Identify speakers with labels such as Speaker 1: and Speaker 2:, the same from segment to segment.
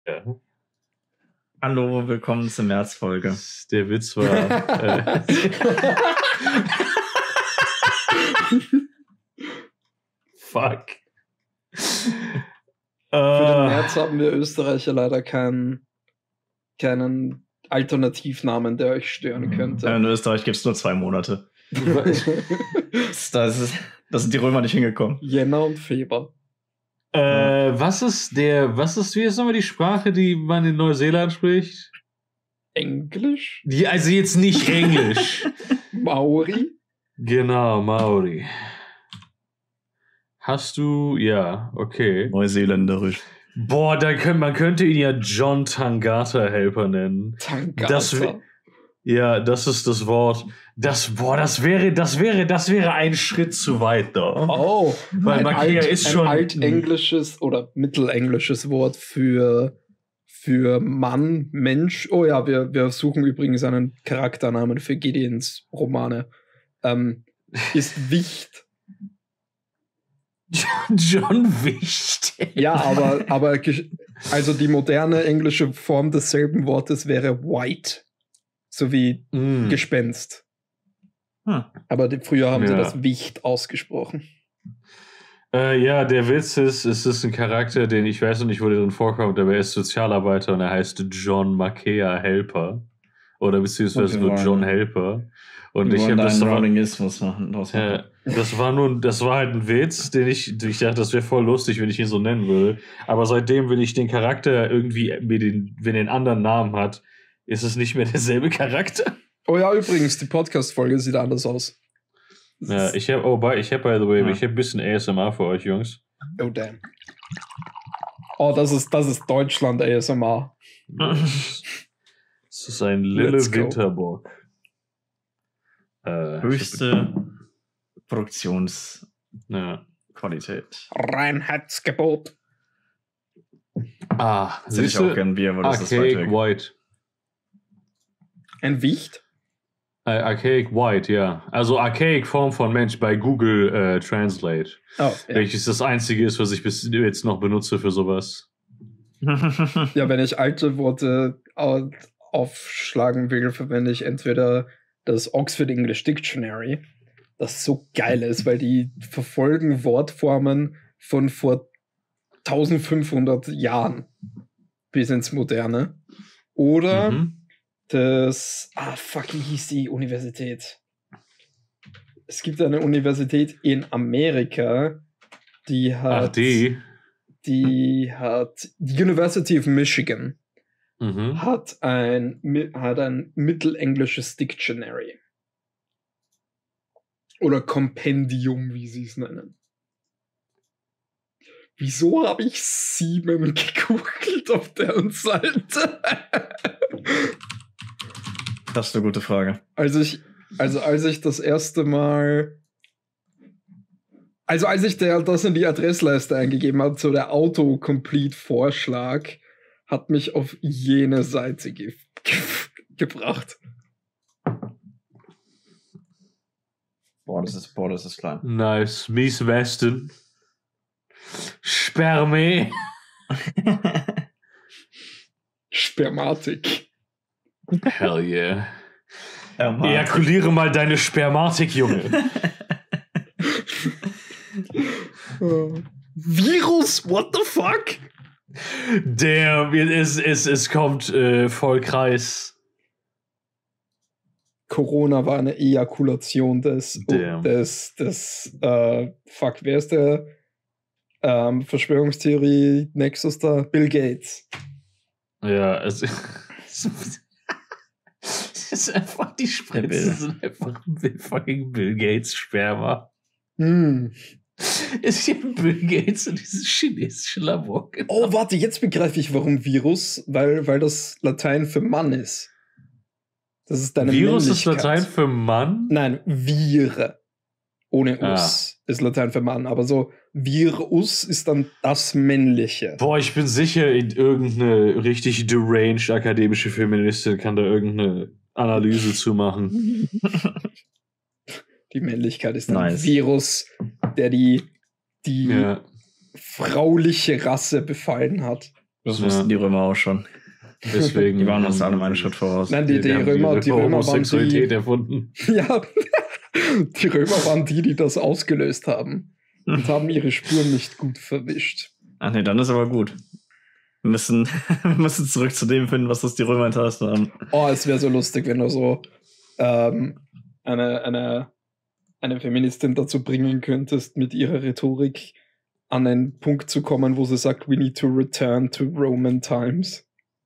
Speaker 1: Ja.
Speaker 2: Hallo, willkommen zur Märzfolge.
Speaker 1: Der Witz war. Fuck.
Speaker 3: Für den März haben wir Österreicher leider keinen Alternativnamen, der euch stören könnte.
Speaker 2: In Österreich gibt es nur 2 Monate. Da sind die Römer nicht hingekommen.
Speaker 3: Jänner und Februar.
Speaker 1: Was ist wie ist nochmal die Sprache, die man in Neuseeland spricht?
Speaker 3: Englisch?
Speaker 1: Also jetzt nicht Englisch.
Speaker 3: Maori?
Speaker 1: Genau, Maori. Hast du, ja, okay.
Speaker 2: Neuseeländerisch.
Speaker 1: Boah, man könnte ihn ja John Tangata Helper nennen.
Speaker 3: Tangata.
Speaker 1: Das ist das Wort. Das wäre ein Schritt zu weit da.
Speaker 3: Oh,
Speaker 1: weil Makea ist schon
Speaker 3: ein altenglisches oder mittelenglisches Wort für Mann, Mensch. Oh ja, wir suchen übrigens einen Charakternamen für Gideons Romane. Ist Wicht.
Speaker 1: John Wicht.
Speaker 3: Ja, aber also die moderne englische Form desselben Wortes wäre White. So wie Gespenst. Aber früher haben sie das Wicht ausgesprochen.
Speaker 1: Ja, der Witz ist, es ist ein Charakter, den ich weiß noch nicht, wo der drin vorkommt, aber er ist Sozialarbeiter und er heißt John Makea Helper. Oder beziehungsweise nur John Helper. Und ich habe das das war halt ein Witz, den ich dachte, das wäre voll lustig, wenn ich ihn so nennen würde. Aber seitdem, wenn ich den Charakter irgendwie, wenn er einen anderen Namen hat, ist es nicht mehr derselbe Charakter.
Speaker 3: Oh ja, übrigens, die Podcast-Folge sieht anders aus.
Speaker 1: Ja, ich habe by the way, ich habe ein bisschen ASMR für euch, Jungs.
Speaker 3: Oh damn. Oh, das ist Deutschland ASMR.
Speaker 1: Das ist ein Lille Winterbock.
Speaker 2: Höchste Produktionsqualität.
Speaker 3: Reinheitsgebot.
Speaker 2: Das hätte ich auch gern Bier, aber das ist weit weg.
Speaker 1: White.
Speaker 3: Ein Wicht?
Speaker 1: Archaic White, ja. Also Archaic Form von Mensch bei Google Translate.
Speaker 3: Oh, ja.
Speaker 1: Welches das einzige ist, was ich bis jetzt noch benutze für sowas.
Speaker 3: Ja, wenn ich alte Worte aufschlagen will, verwende ich entweder das Oxford English Dictionary, das so geil ist, weil die verfolgen Wortformen von vor 1500 Jahren bis ins Moderne. Oder wie hieß die Universität? Es gibt eine Universität in Amerika, die University of Michigan hat ein mittelenglisches Dictionary. Oder Kompendium, wie sie es nennen. Wieso habe ich 7 gegoogelt auf deren Seite?
Speaker 2: Das ist eine gute Frage.
Speaker 3: Als ich das erste Mal, als ich das in die Adressleiste eingegeben habe, so der Autocomplete-Vorschlag, hat mich auf jene Seite gebracht.
Speaker 2: Boah, das ist klein.
Speaker 1: Nice. Mies Westen. Sperme.
Speaker 3: Spermatik.
Speaker 1: Hell yeah. Ejakuliere mal deine Spermatik, Junge.
Speaker 3: Virus, what the fuck?
Speaker 1: Damn, es kommt voll Kreis.
Speaker 3: Corona war eine Ejakulation wer ist der Verschwörungstheorie Nexus da? Bill Gates.
Speaker 1: Ja, es ist einfach, die Spritze sind einfach fucking Bill Gates Sperma. Ist hier Bill Gates in dieses chinesische Labor genommen.
Speaker 3: Oh, warte, jetzt begreife ich, warum Virus, weil das Latein für Mann ist. Das ist deine
Speaker 1: Virus
Speaker 3: Männlichkeit.
Speaker 1: ist Latein für Mann?
Speaker 3: Nein, Vire. Ohne Us ist Latein für Mann, aber so Virus ist dann das Männliche.
Speaker 1: Boah, ich bin sicher, irgendeine richtig deranged akademische Feministin kann da irgendeine Analyse zu machen.
Speaker 3: Die Männlichkeit ist ein Virus, der die frauliche Rasse befallen hat.
Speaker 2: Das wussten die Römer auch schon.
Speaker 1: Deswegen.
Speaker 2: Die waren uns alle einen Schritt voraus.
Speaker 3: Nein, die Römer waren die
Speaker 1: erfunden.
Speaker 3: Ja, die Römer waren die das ausgelöst haben und haben ihre Spuren nicht gut verwischt.
Speaker 2: Ach nee, dann ist aber gut. Wir müssen zurück zu dem finden, was das die Römer hinterlassen haben.
Speaker 3: Oh, es wäre so lustig, wenn du so eine Feministin dazu bringen könntest, mit ihrer Rhetorik an einen Punkt zu kommen, wo sie sagt, we need to return to Roman times.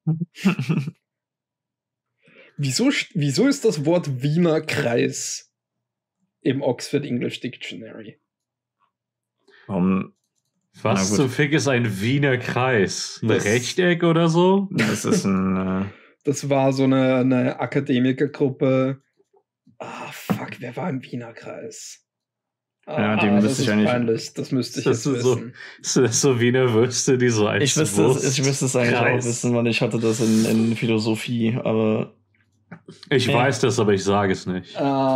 Speaker 3: Wieso ist das Wort Wiener Kreis im Oxford English Dictionary?
Speaker 1: Was zum Fick ist ein Wiener Kreis? Ein Rechteck oder so?
Speaker 2: Das ist ein...
Speaker 3: Das war so eine Akademikergruppe. Fuck, wer war im Wiener Kreis?
Speaker 2: Das ist
Speaker 3: peinlich. Das müsste ich jetzt wissen.
Speaker 1: Das ist so Wiener Würste, die so
Speaker 2: ich wüsste es eigentlich auch wissen, weil ich hatte das in Philosophie, aber...
Speaker 1: Ich weiß das, aber ich sage es nicht.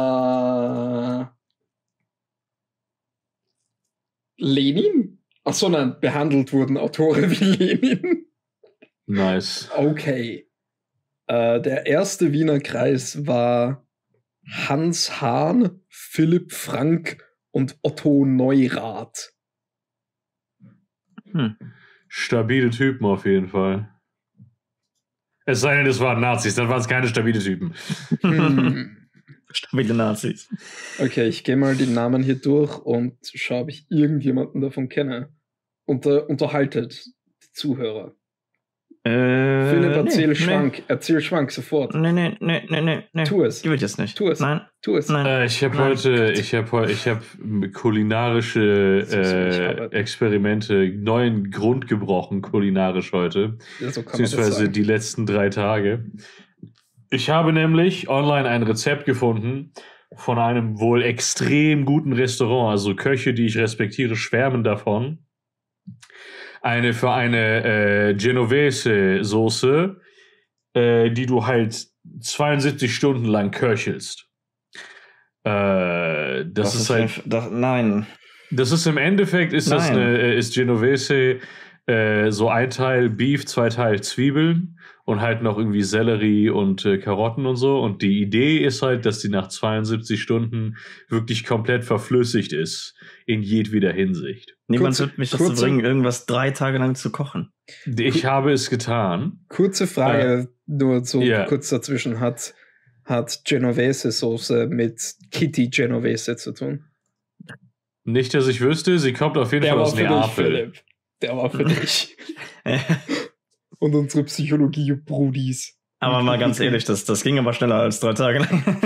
Speaker 3: Lenin? Achso, nein, behandelt wurden Autoren wie Lenin.
Speaker 1: Nice.
Speaker 3: Okay. Der erste Wiener Kreis war Hans Hahn, Philipp Frank und Otto Neurath.
Speaker 1: Stabile Typen auf jeden Fall. Es sei denn, es waren Nazis, dann waren es keine stabile Typen.
Speaker 2: Stabile Nazis.
Speaker 3: Okay, ich gehe mal die Namen hier durch und schaue, ob ich irgendjemanden davon kenne. Unterhaltet die Zuhörer. Philipp, erzähl Schwank sofort.
Speaker 2: Nee.
Speaker 3: Tu es.
Speaker 2: Ich will jetzt nicht.
Speaker 3: Tu es.
Speaker 2: Nein.
Speaker 3: Tu es.
Speaker 1: Nein. Ich habe kulinarische Experimente, neuen Grund gebrochen, kulinarisch heute.
Speaker 3: Ja, so kann
Speaker 1: beziehungsweise die letzten 3 Tage. Ich habe nämlich online ein Rezept gefunden von einem wohl extrem guten Restaurant. Also Köche, die ich respektiere, schwärmen davon. Für eine Genovese-Soße, die du halt 72 Stunden lang köchelst. Das ist halt.
Speaker 2: Nein.
Speaker 1: Das ist im Endeffekt ist Genovese so ein Teil Beef, 2 Teil Zwiebeln und halt noch irgendwie Sellerie und Karotten und so. Und die Idee ist halt, dass die nach 72 Stunden wirklich komplett verflüssigt ist. In jedweder Hinsicht.
Speaker 2: Niemand wird mich dazu bringen, irgendwas 3 Tage lang zu kochen.
Speaker 1: Ich habe es getan.
Speaker 3: Kurze Frage, nur so kurz dazwischen. Hat Genovese-Soße mit Kitty Genovese zu tun?
Speaker 1: Nicht, dass ich wüsste. Sie kommt auf jeden Fall aus Neapel.
Speaker 3: Der war für dich. Und unsere Psychologie-Brudis.
Speaker 2: Aber mal ganz ehrlich, das ging aber schneller als 3 Tage lang.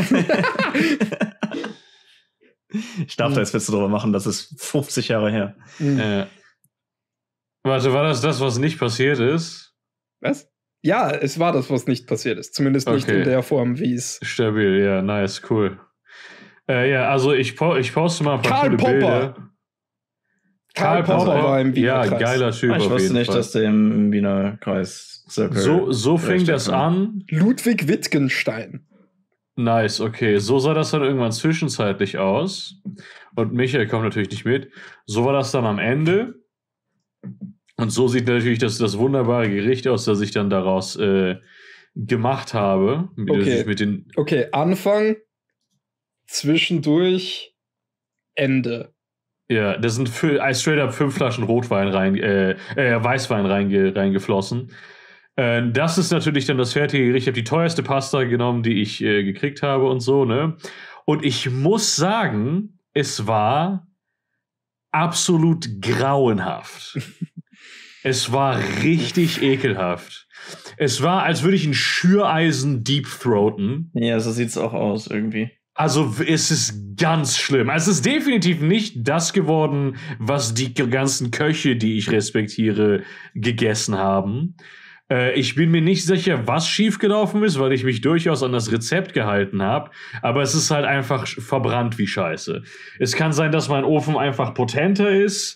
Speaker 2: Ich darf da jetzt Witze drüber machen, das ist 50 Jahre her.
Speaker 1: Warte, war das, was nicht passiert ist?
Speaker 3: Was? Ja, es war das, was nicht passiert ist. Zumindest nicht in der Form, wie es...
Speaker 1: Stabil, ja, nice, cool. Also ich poste mal ein paar coole Bilder.
Speaker 3: Karl Popper war im Wiener Kreis.
Speaker 1: Ja, geiler Typ.
Speaker 2: Ich wusste nicht, dass der im Wiener Kreis
Speaker 1: so fing das an.
Speaker 3: Ludwig Wittgenstein.
Speaker 1: Nice, okay. So sah das dann irgendwann zwischenzeitlich aus. Und Michael kommt natürlich nicht mit. So war das dann am Ende. Und so sieht natürlich das wunderbare Gericht aus, das ich dann daraus gemacht habe.
Speaker 3: Okay, Anfang, zwischendurch, Ende.
Speaker 1: Ja, das sind straight up 5 Flaschen Rotwein Weißwein reingeflossen. Das ist natürlich dann das fertige Gericht. Ich habe die teuerste Pasta genommen, die ich gekriegt habe und so, ne? Und ich muss sagen, es war absolut grauenhaft. Es war richtig ekelhaft. Es war, als würde ich ein Schüreisen deepthroaten.
Speaker 2: Ja, so sieht's auch aus irgendwie.
Speaker 1: Also es ist ganz schlimm. Es ist definitiv nicht das geworden, was die ganzen Köche, die ich respektiere, gegessen haben. Ich bin mir nicht sicher, was schiefgelaufen ist, weil ich mich durchaus an das Rezept gehalten habe. Aber es ist halt einfach verbrannt wie Scheiße. Es kann sein, dass mein Ofen einfach potenter ist.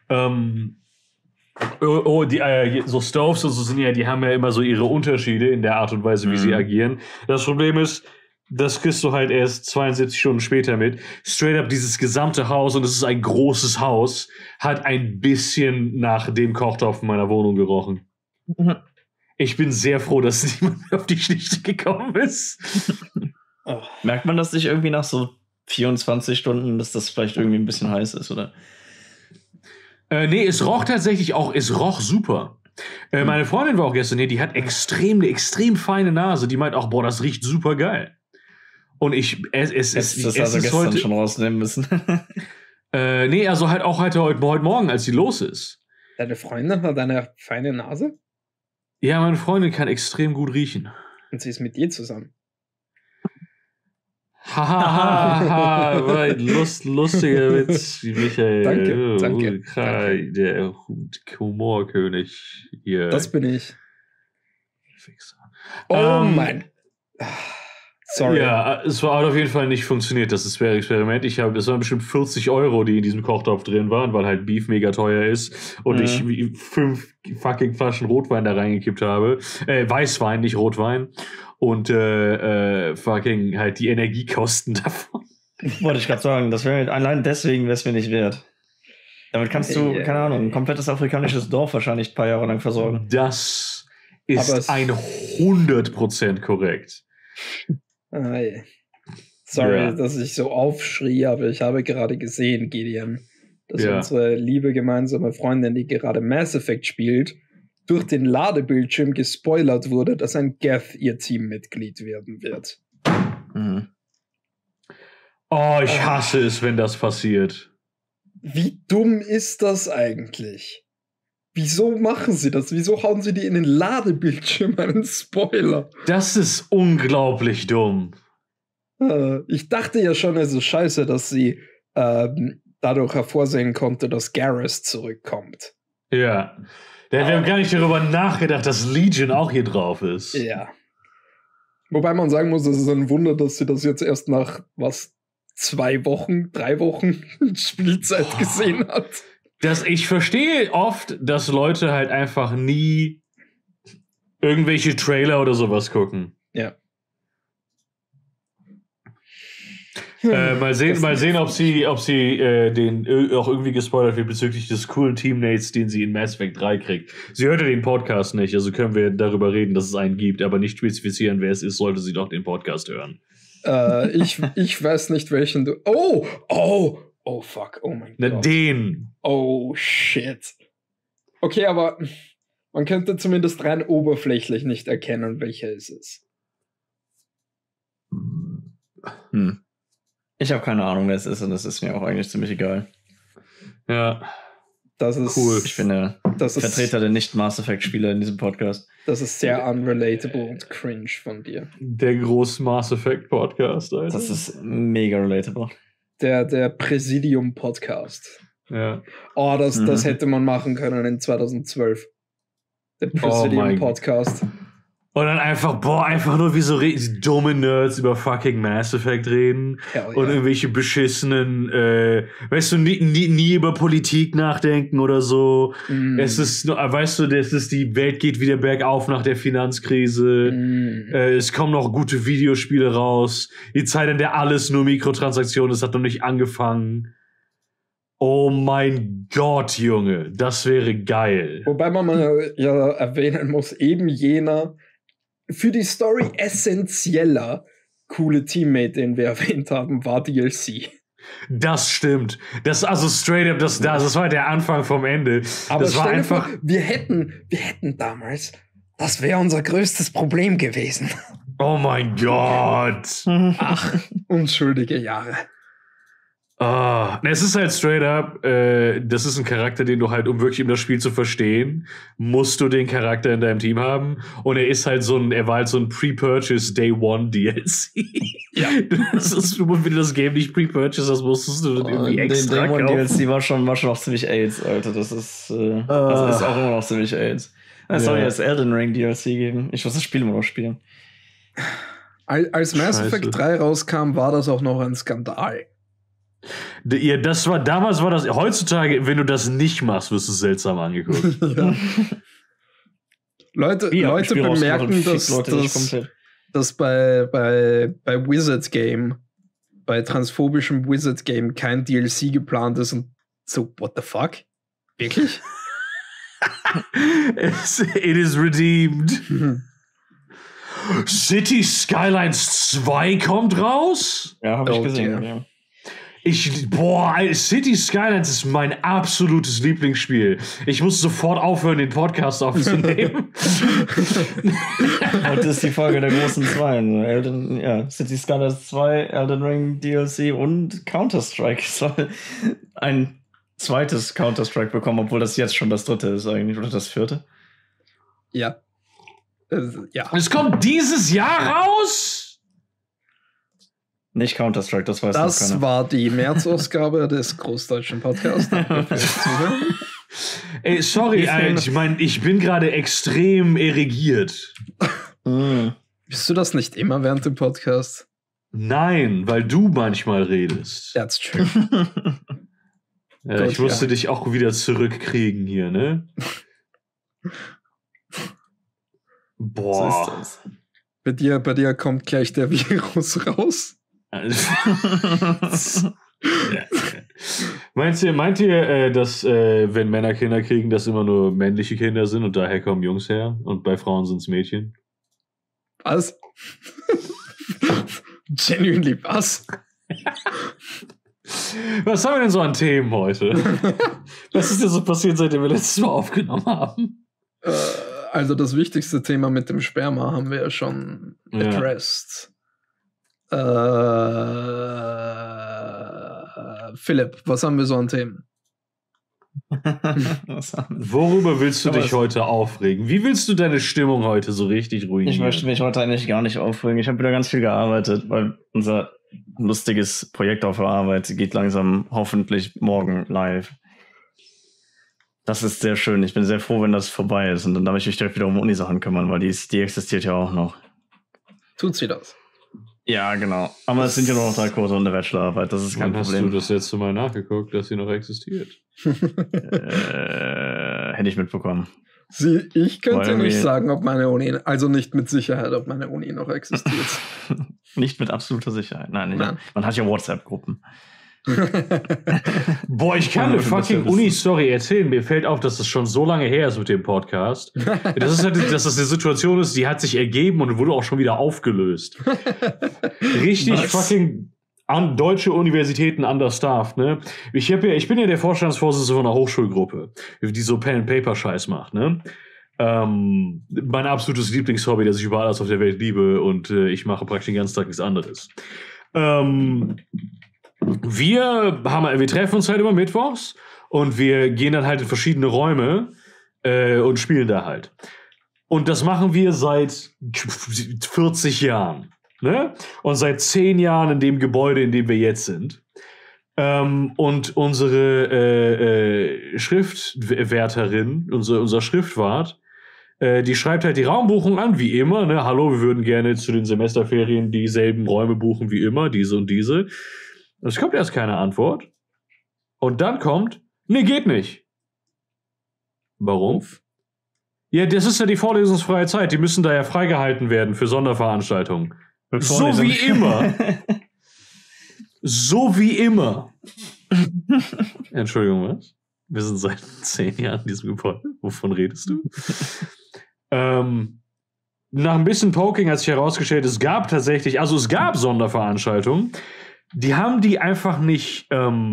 Speaker 1: So Stoves und so sind ja, die haben ja immer so ihre Unterschiede in der Art und Weise, wie sie agieren. Das Problem ist, das kriegst du halt erst 72 Stunden später mit. Straight up dieses gesamte Haus, und es ist ein großes Haus, hat ein bisschen nach dem Kochtopf in meiner Wohnung gerochen. Ich bin sehr froh, dass niemand mehr auf die Schlichte gekommen ist.
Speaker 2: Oh. Merkt man das nicht irgendwie nach so 24 Stunden, dass das vielleicht irgendwie ein bisschen heiß ist, oder?
Speaker 1: Nee, es roch tatsächlich auch, es roch super. Meine Freundin war auch gestern hier, die hat eine extrem feine Nase. Die meint auch, boah, das riecht super geil. Und es
Speaker 2: ist also gestern heute, schon rausnehmen müssen.
Speaker 1: Nee, also halt auch heute Morgen, als sie los ist.
Speaker 3: Deine Freundin hat eine feine Nase?
Speaker 1: Ja, meine Freundin kann extrem gut riechen.
Speaker 3: Und sie ist mit dir zusammen?
Speaker 1: Hahaha, lustiger Witz, Michael.
Speaker 3: Danke.
Speaker 1: Der Humorkönig hier.
Speaker 3: Das bin ich. Oh mein. Sorry.
Speaker 1: Ja, es hat auf jeden Fall nicht funktioniert, das Experiment. Es waren bestimmt 40 €, die in diesem Kochtopf drin waren, weil halt Beef mega teuer ist und ich 5 fucking Flaschen Rotwein da reingekippt habe. Weißwein, nicht Rotwein. Und fucking halt die Energiekosten davon.
Speaker 2: Wollte ich gerade sagen, das wäre allein deswegen wäre es mir nicht wert. Damit kannst du, keine Ahnung, ein komplettes afrikanisches Dorf wahrscheinlich ein paar Jahre lang versorgen.
Speaker 1: Das ist 100% korrekt.
Speaker 3: Sorry, dass ich so aufschrie, aber ich habe gerade gesehen, Gideon, dass unsere liebe gemeinsame Freundin, die gerade Mass Effect spielt, durch den Ladebildschirm gespoilert wurde, dass ein Geth ihr Teammitglied werden wird.
Speaker 1: Mhm. Oh, ich hasse es, wenn das passiert.
Speaker 3: Wie dumm ist das eigentlich? Wieso machen sie das? Wieso hauen sie dir in den Ladebildschirm einen Spoiler?
Speaker 1: Das ist unglaublich dumm.
Speaker 3: Ich dachte ja schon, es ist scheiße, dass sie dadurch hervorsehen konnte, dass Garrus zurückkommt.
Speaker 1: Ja. Wir haben gar nicht darüber nachgedacht, dass Legion auch hier drauf ist.
Speaker 3: Ja. Wobei man sagen muss, es ist ein Wunder, dass sie das jetzt erst nach, 3 Wochen Spielzeit gesehen hat.
Speaker 1: Ich verstehe oft, dass Leute halt einfach nie irgendwelche Trailer oder sowas gucken.
Speaker 3: Ja.
Speaker 1: Mal sehen, ob sie den auch irgendwie gespoilert wird bezüglich des coolen Teammates, den sie in Mass Effect 3 kriegt. Sie hörte den Podcast nicht, also können wir darüber reden, dass es einen gibt, aber nicht spezifizieren, wer es ist, sollte sie doch den Podcast hören.
Speaker 3: Ich weiß nicht, welchen du... Oh, fuck. Oh mein Gott.
Speaker 1: Den.
Speaker 3: Oh, shit. Okay, aber man könnte zumindest rein oberflächlich nicht erkennen, welcher es ist.
Speaker 2: Ich habe keine Ahnung, wer es ist und das ist mir auch eigentlich ziemlich egal.
Speaker 1: Ja.
Speaker 3: Das ist
Speaker 1: cool.
Speaker 2: Ich bin der Vertreter der Nicht-Mass Effect-Spieler in diesem Podcast.
Speaker 3: Das ist sehr unrelatable und cringe von dir.
Speaker 1: Der große Mass Effect-Podcast, Alter.
Speaker 2: Das ist mega relatable.
Speaker 3: Der Präsidium-Podcast.
Speaker 1: Ja.
Speaker 3: Oh, das hätte man machen können in 2012. Der Präsidium-Podcast.
Speaker 1: Und dann einfach nur wie so dumme Nerds über fucking Mass Effect reden. Und irgendwelche beschissenen, weißt du, nie über Politik nachdenken oder so. Es ist, weißt du, die Welt geht wieder bergauf nach der Finanzkrise. Es kommen noch gute Videospiele raus. Die Zeit, in der alles nur Mikrotransaktionen ist, hat noch nicht angefangen. Oh mein Gott, Junge, das wäre geil.
Speaker 3: Wobei man mal erwähnen muss, eben jener für die Story essentieller coole Teammate, den wir erwähnt haben, war DLC.
Speaker 1: Das stimmt. Das straight up, das war der Anfang vom Ende.
Speaker 3: Aber
Speaker 1: das war einfach.
Speaker 3: Vor, wir hätten damals, das wäre unser größtes Problem gewesen.
Speaker 1: Oh mein Gott.
Speaker 3: Ach, unschuldige Jahre.
Speaker 1: Es ist halt straight up, das ist ein Charakter, den du halt, um das Spiel zu verstehen, musst du den Charakter in deinem Team haben. Und er war halt so ein Pre-Purchase Day One DLC. Ja. Wenn du das Game nicht pre-purchase, das musstest du irgendwie extra kaufen.
Speaker 2: Day One DLC war schon auch ziemlich AIDS, Alter. Das ist, also ist auch immer noch ziemlich AIDS. Es soll ja das Elden Ring DLC geben. Ich muss das Spiel immer noch spielen.
Speaker 3: Als Mass Effect 3 rauskam, war das auch noch ein Skandal.
Speaker 1: Ja, damals war das, heutzutage, wenn du das nicht machst, wirst du seltsam angeguckt.
Speaker 3: Ja. Leute bemerken, dass bei Wizard Game, bei transphobischem Wizard Game kein DLC geplant ist und so, what the fuck? Wirklich?
Speaker 1: It is redeemed. City Skylines 2 kommt raus?
Speaker 2: Ja, habe ich gesehen. Ja.
Speaker 1: City Skylines ist mein absolutes Lieblingsspiel. Ich muss sofort aufhören, den Podcast aufzunehmen.
Speaker 2: Heute ist die Folge der großen 2. City Skylines 2, Elden Ring DLC und Counter-Strike soll ein zweites Counter-Strike bekommen, obwohl das jetzt schon das dritte ist eigentlich, oder das vierte.
Speaker 3: Ja. Ja.
Speaker 1: Es kommt dieses Jahr raus?
Speaker 2: Nicht Counter-Strike, das weiß
Speaker 3: das
Speaker 2: noch keiner.
Speaker 3: Das war die März-Ausgabe des Großdeutschen Podcasts.
Speaker 1: Ey, sorry, ich bin gerade extrem irrigiert.
Speaker 3: Bist du das nicht immer während dem Podcast?
Speaker 1: Nein, weil du manchmal redest.
Speaker 3: That's true.
Speaker 1: Ja, ich musste dich auch wieder zurückkriegen hier, ne? Boah.
Speaker 2: So ist das.
Speaker 3: Bei dir kommt gleich der Virus raus.
Speaker 1: Meint ihr, dass wenn Männer Kinder kriegen, das immer nur männliche Kinder sind und daher kommen Jungs her und bei Frauen sind es Mädchen?
Speaker 3: Was? Genuinely was?
Speaker 1: Was haben wir denn so an Themen heute? Was ist denn so passiert, seitdem wir letztes Mal aufgenommen haben?
Speaker 3: Also das wichtigste Thema mit dem Sperma haben wir ja schon addressed. Philipp, was haben wir so an Themen?
Speaker 1: Worüber willst du dich heute aufregen? Wie willst du deine Stimmung heute so richtig ruinieren?
Speaker 2: Ich möchte mich heute eigentlich gar nicht aufregen. Ich habe wieder ganz viel gearbeitet, weil unser lustiges Projekt auf der Arbeit geht langsam hoffentlich morgen live. Das ist sehr schön. Ich bin sehr froh, wenn das vorbei ist. Und dann darf ich mich direkt wieder um Unisachen kümmern, weil die existiert ja auch noch.
Speaker 3: Tut sie das?
Speaker 2: Ja, genau. Aber es sind ja nur noch 3 Kurse und eine Bachelorarbeit. Das ist kein Problem.
Speaker 1: Hast du das letzte Mal nachgeguckt, dass sie noch existiert?
Speaker 2: Hätte ich mitbekommen.
Speaker 3: Ich könnte nicht sagen, ob meine Uni, also nicht mit Sicherheit, ob meine Uni noch existiert.
Speaker 2: Nicht mit absoluter Sicherheit. Nein. Man hat ja WhatsApp-Gruppen.
Speaker 1: Boah, ich kann eine fucking Uni-Story erzählen. Mir fällt auf, dass das schon so lange her ist mit dem Podcast. Das ist halt, dass das eine Situation ist, die hat sich ergeben und wurde auch schon wieder aufgelöst. Richtig fucking an deutsche Universitäten understaffed, ne? Ich bin ja der Vorstandsvorsitzende von einer Hochschulgruppe, die so Pen-and-Paper-Scheiß macht, ne? Mein absolutes Lieblingshobby, das ich über alles auf der Welt liebe und ich mache praktisch den ganzen Tag nichts anderes. Wir treffen uns halt immer mittwochs und wir gehen dann halt in verschiedene Räume und spielen da halt. Und das machen wir seit 40 Jahren. Ne? Und seit 10 Jahren in dem Gebäude, in dem wir jetzt sind. Und unsere Schriftwärterin, unser Schriftwart, die schreibt halt die Raumbuchung an, wie immer. Ne? Hallo, wir würden gerne zu den Semesterferien dieselben Räume buchen wie immer, diese und diese. Es kommt erst keine Antwort. Und dann kommt, nee, geht nicht. Warum? Ja, das ist ja die vorlesungsfreie Zeit. Die müssen da ja freigehalten werden für Sonderveranstaltungen. So wie immer. So wie immer. Entschuldigung, was? Wir sind seit 10 Jahren in diesem Gebäude. Wovon redest du? Nach ein bisschen Poking hat sich herausgestellt, es gab Sonderveranstaltungen. Die haben die einfach nicht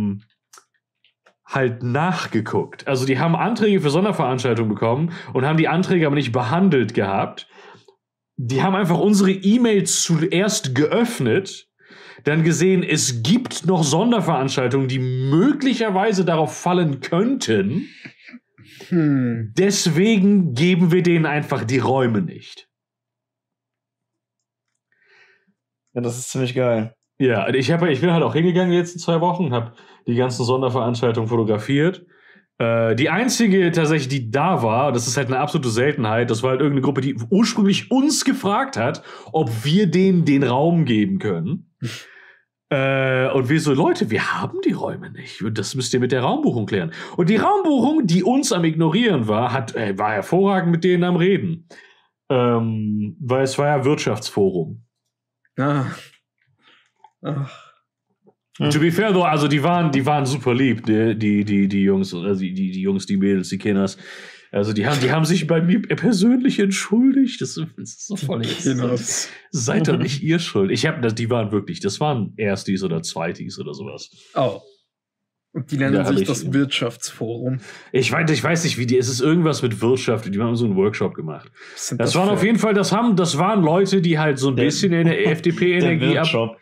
Speaker 1: halt nachgeguckt. Also die haben Anträge für Sonderveranstaltungen bekommen und haben die Anträge aber nicht behandelt gehabt. Die haben einfach unsere E-Mails zuerst geöffnet, dann gesehen, es gibt noch Sonderveranstaltungen, die möglicherweise darauf fallen könnten. Deswegen geben wir denen einfach die Räume nicht.
Speaker 2: Ja, das ist ziemlich geil.
Speaker 1: Ja, ich bin halt auch hingegangen die letzten 2 Wochen und habe die ganzen Sonderveranstaltungen fotografiert. Die einzige tatsächlich, die da war, das ist halt eine absolute Seltenheit, das war halt irgendeine Gruppe, die ursprünglich uns gefragt hat, ob wir denen den Raum geben können. Und wir so, Leute, wir haben die Räume nicht. Das müsst ihr mit der Raumbuchung klären. Und die Raumbuchung, die uns am Ignorieren war, war hervorragend mit denen am Reden. Weil es war ja Wirtschaftsforum. To be fair, though, also die waren super lieb, die Jungs, also die Jungs, die Mädels, die Kinders. Also die haben sich bei mir persönlich entschuldigt. Das ist so voll. Seid doch nicht ihr schuld. Die waren das waren Erstis oder Zweitis oder sowas.
Speaker 3: Oh. Und die nennen sich das Wirtschaftsforum.
Speaker 1: Ich weiß nicht, es ist irgendwas mit Wirtschaft. Die haben so einen Workshop gemacht. Das waren auf jeden Fall, das waren Leute, die halt so ein bisschen in der FDP-Energie